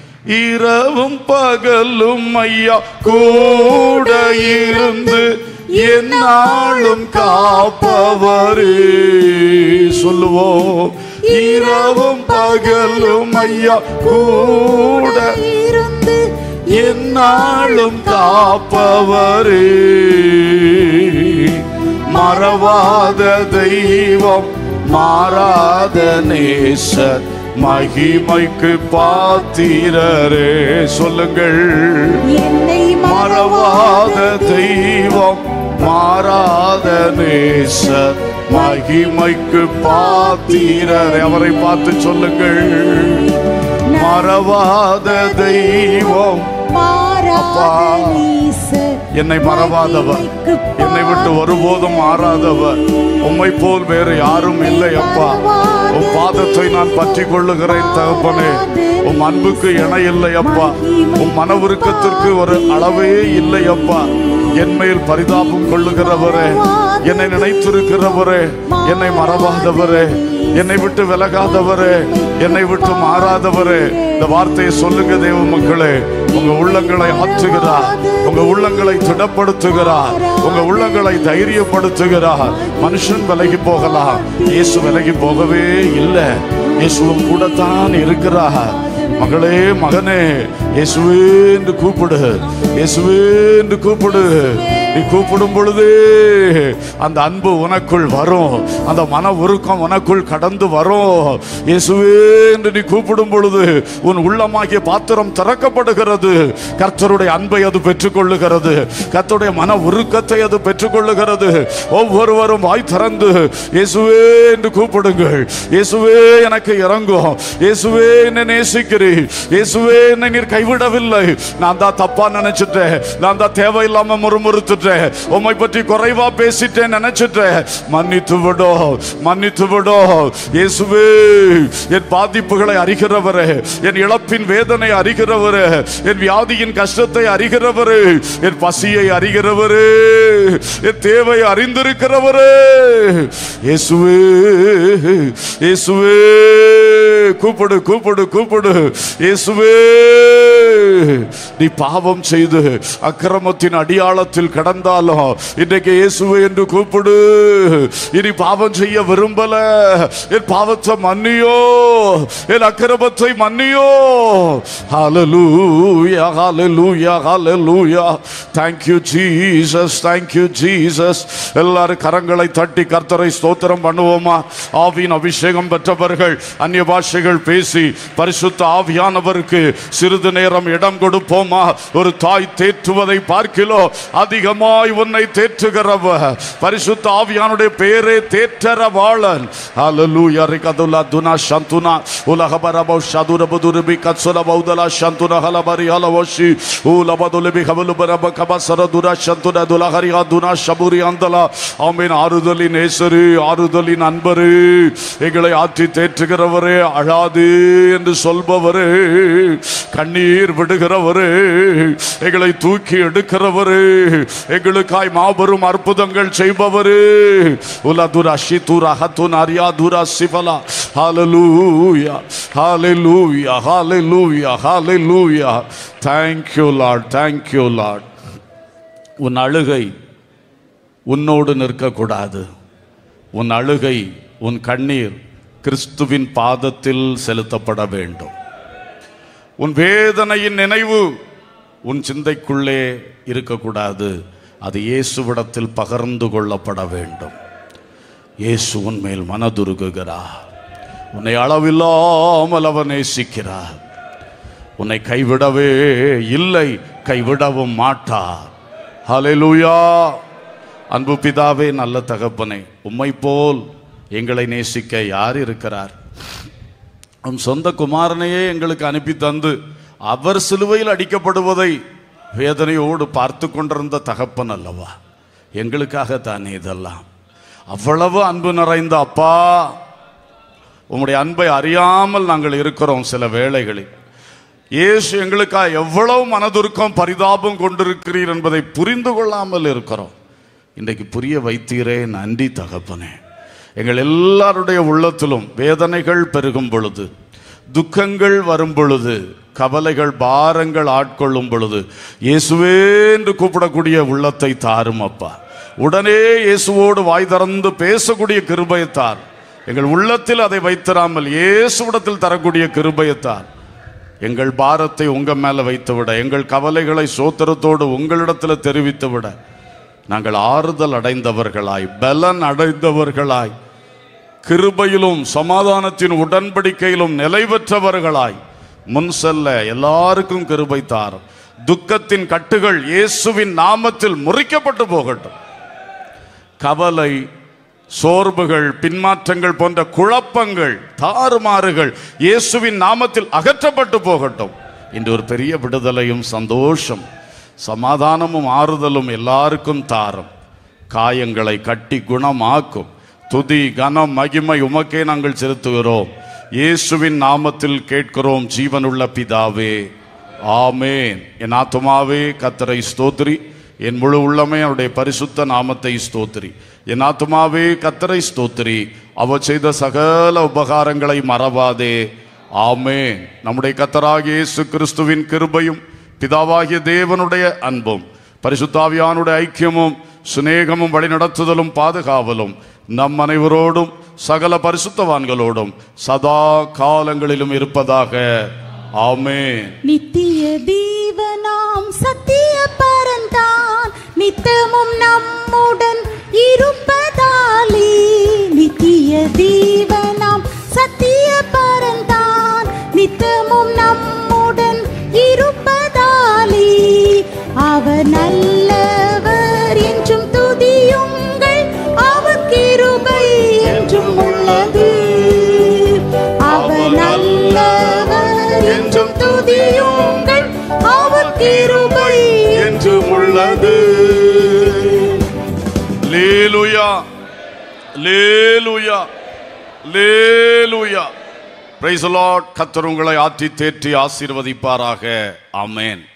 இரவும் பகலும் ஐயா கூட இருந்து என்னாலும் காப்பவரே. சொல்லுவோம், இரவும் பகலும் ஐயா கூட இருந்து என்னாலும் காப்பவரே. மறவாத தெய்வம், மாறாத நேசர், மகிமைக்கு பாத்திரரே. சொல்லுங்கள், என்னை மறவாத தெய்வம், மாறாத நேசர், மகிமைக்கு பாத்திரரே. அவரை பார்த்து சொல்லுங்கள், மறவாத தெய்வம், அப்பா என்னை மறவாதவர், என்னை விட்டு ஒருபோதும் மாறாதவர், உம்மை போல் வேறு யாரும் இல்லை அப்பா. உம் பாதத்தை நான் பற்றி கொள்ளுகிறேன் தகப்பனே. உம் அன்புக்கு இணை இல்லை அப்பா. உம் மன உருக்கத்திற்கு ஒரு அளவே இல்லை அப்பா. என் மேல் பரிதாபம் கொள்ளுகிறவரே, என்னை நினைத்திருக்கிறவரே, என்னை மறவாதவரே, என்னை விட்டு விலகாதவரே, என்னை விட்டு மாறாதவரே. இந்த வார்த்தையை சொல்லுங்க தேவ மக்களே. உங்க உள்ளங்களை ஆற்றுகிறார், உங்க உள்ளங்களை திடப்படுத்துகிறார், உங்க உள்ளங்களை தைரியப்படுத்துகிறார். மனுஷன் விலகி போகலாம், இயேசு விலகி போகவே இல்லை. இயேசுவும் கூட தான் இருக்கிறார். மகளே, மகனே, இயேசுவே என்று கூப்பிடு, இயேசுவே என்று கூப்பிடு. நீ கூப்பிடும் பொழுது அந்த அன்பு உனக்குள் வரும், அந்த மன உருக்கம் உனக்குள் கடந்து வரும். இயேசுவே என்று நீ கூப்பிடும் பொழுது உன் உள்ளமாகிய பாத்திரம் திறக்கப்படுகிறது. கர்த்தருடைய அன்பை அது பெற்றுக்கொள்ளுகிறது, கர்த்தருடைய மன உருக்கத்தை அது பெற்றுக்கொள்ளுகிறது. ஒவ்வொருவரும் வாய் திறந்து இயேசுவே என்று கூப்பிடுங்கள். இயேசுவே எனக்கு இறங்கும், இயேசுவே என்னை நேசிக்கிறீர், இயேசுவே என்னை நீர் கைவிடவில்லை. நான் தான் தப்பா நினைச்சிட்டேன், நான் தான் தேவையில்லாம முறுமுறுத்துட்டேன், உம்மை பற்றி குறைவா பேசிட்டேன் நினைச்சிட்டேன். மன்னித்து விடோ, மன்னித்து விடோ. இயேசுவே என் பாதிப்புகளை அறிகிறவரே, என் இழப்பின் வேதனை அறிகிறவரே, என் வியாதியின் கஷ்டத்தை அறிகிறவரே, என் பசியை அறிகிறவரே, என் தேவை அறிந்திருக்கிறவரே. இயேசுவே, இயேசுவே, கூப்பிடு, கூப்பிடு, கூப்பிடு. இயேசுவே, நீ பாவம் செய்து அக்கிரமத்தின் அடியாளத்தில் கடந்தாலும் இன்றைக்கு இயேசுவே என்று கூப்பிடு. இனி பாவம் செய்ய விரும்பல, என் பாவத்தை மன்னியோ, என் அக்கிரமத்தை மன்னியோ. ஹல்லேலூயா, ஹல்லேலூயா, ஹல்லேலூயா. Thank you Jesus, thank you Jesus. எல்லாரும் கரங்களை தட்டி கர்த்தரை ஸ்தோத்திரம் பண்ணுவோமா? ஆவியின் அபிஷேகம் பெற்றவர்கள் அந்நிய பாஷைகள் பேசி பரிசுத்த ஆவியானவருக்கு சிறிது நேரம் இடம் கொடுப்போமா? ஒரு தாய் தேற்றுவதை பார்க்கிலோ அதிகமாய் உன்னை தேற்றுகிறவர் பரிசுத்த ஆவியானுடைய பேரே தேற்றரவாளன். ஹல்லேலூயா. ரிகதுலா துனா சந்துனா உலகபரபௌ ஷதுரபதுருபி கத்சுல பௌதலா சந்துனா ஹலபரி ஹலவஷி உலபதுலபி ஹவலுபரப கபசரதுரா சந்துனா துலஹரியா துனா ஷபுரி அந்தலா. ஆமென். ஆறுதலின் நேசரே, ஆறுதலின் அன்பரே, எங்களை ஆற்றி தேற்றுகிறவரே, அழாதே என்று சொல்பவரே, கண்ணீர் விடுகிறவரே, எங்களை தூக்கி எடுக்கிறவரே, எங்களுக்காய் மாபெரும் அற்புதங்கள் செய்பவரே. உலதுரா ஷிதுரா ஹதுனா ரியாதுரா சிவலா. ஹல்லேலூயா, ஹல்லேலூயா, ஹல்லேலூயா, ஹல்லேலூயா. Thank you Lord, thank you Lord. உன் அழுகை உன்னோடு நிற்கக்கூடாது. உன் அழுகை, உன் கண்ணீர் கிறிஸ்துவின் பாதத்தில் செலுத்தப்பட வேண்டும். உன் வேதனையின் நினைவு உன் சிந்தைக்குள்ளே இருக்கக்கூடாது. அது இயேசுவிடத்தில் பகிர்ந்து கொள்ளப்பட வேண்டும். இயேசு உன் மேல் மனதுருகுகிறார். உன்னை அளவில்லாமல் அவர் நேசிக்கிறார். உன்னை கைவிடவே இல்லை, கைவிடவும் மாட்டார். ஹல்லேலூயா. அன்பு பிதாவே, நல்ல தகப்பனே, உம்மை போல் எங்களை நேசிக்க யார் இருக்கிறார்? உம் சொந்த குமாரனையே எங்களுக்கு அனுப்பி தந்து அவர் சிலுவையில் அடிக்கப்படுவதை வேதனையோடு பார்த்து கொண்டிருந்த தகப்பன் அல்லவா? எங்களுக்காக தானே இதெல்லாம். அவ்வளவு அன்பு நிறைந்த அப்பா, உம்முடைய அன்பை அறியாமல் நாங்கள் இருக்கிறோம். சில வேளைகளில் இயேசு எங்களுக்காக எவ்வளவு மனதுருக்கம் பரிதாபம் கொண்டிருக்கிறீர் என்பதை புரிந்து கொள்ளாமல் இருக்கிறோம். இன்றைக்கு புரிய வைத்தீரே, நன்றி தகப்பனே. எங்கள் எல்லாருடைய உள்ளத்திலும் வேதனைகள் பெருகும் பொழுது, துக்கங்கள் வரும் பொழுது, கவலைகள் பாரங்கள் ஆட்கொள்ளும் பொழுது இயேசுவே என்று கூப்பிடக்கூடிய உள்ளத்தை தாரும் அப்பா. உடனே இயேசுவோடு வாய் திறந்து பேசக்கூடிய கிருபையத்தார், எங்கள் உள்ளத்தில் அதை வைத்திராமல் இயேசுவிடத்தில் தரக்கூடிய கிருபையத்தார் எங்கள் பாரத்தை உங்க மேல வைத்து விட, எங்கள் கவலைகளை சோத்திரத்தோடு உங்களிடத்தில் தெரிவித்து விட, நாங்கள் ஆறுதல் அடைந்தவர்களாய், பலன் அடைந்தவர்களாய், கிருபையிலும் சமாதானத்தின் உடன்படிக்கையிலும் நிலை பெற்றவர்களாய் முன் செல்ல எல்லாருக்கும் கிருபை தாரும். துக்கத்தின் கட்டுகள் இயேசுவின் நாமத்தில் முறிக்கப்பட்டு போகட்டும். கவலை, சோர்வுகள், பின்மாற்றங்கள் போன்ற குழப்பங்கள், தாறுமாறுகள் இயேசுவின் நாமத்தில் அகற்றப்பட்டு போகட்டும். இன்று ஒரு பெரிய விடுதலையும் சந்தோஷம், சமாதானமும் ஆறுதலும் எல்லாருக்கும் தாரும். காயங்களை கட்டி குணமாக்கும். துதி கனம் மகிமை உமக்கே நாங்கள் செலுத்துகிறோம். இயேசுவின் நாமத்தில் கேட்கிறோம் ஜீவனுள்ள பிதாவே, ஆமேன். என் ஆத்துமாவே கர்த்தரை ஸ்தோத்திரி, என் முழு உள்ளமே அவருடைய பரிசுத்த நாமத்தை ஸ்தோத்திரி. என் ஆத்துமாவே கர்த்தரை ஸ்தோத்திரி, அவர் செய்த சகல உபகாரங்களை மறவாதே, ஆமேன். நம்முடைய கர்த்தராகிய இயேசு கிறிஸ்துவின் கிருபையும் பிதாவாகிய தேவனுடைய அன்பும் பரிசுத்த ஆவியானுடைய ஐக்கியமும் சிநேகமும் வழிநடத்துதலும் பாதுகாவலும் நம் அனைவரோடும் சகல பரிசுத்தவான்களோடும் சதா காலங்களிலும் இருப்பதாக, ஆமென். நித்திய தீவனாம் சத்திய பரந்தான் நித்தமும் நம்முடன் இருப்பதாலே, நித்திய தீவனாம் சத்திய பரந்தான் நித்தமும் நம்முடன் இருப்பதாலே, அவர் நல்லவர் என்றும் துதியுங்கள், அவர் கிருபை என்றும் உள்ளது. அவர் நல்லவர் என்றும் துதியுங்கள், அவர் கிருபை என்றும் உள்ளது. Alleluia, alleluia, alleluia. Praise the Lord. கர்த்தர் உங்களை ஆற்றி தேற்றி ஆசீர்வதிப்பாராக. ஆமென்.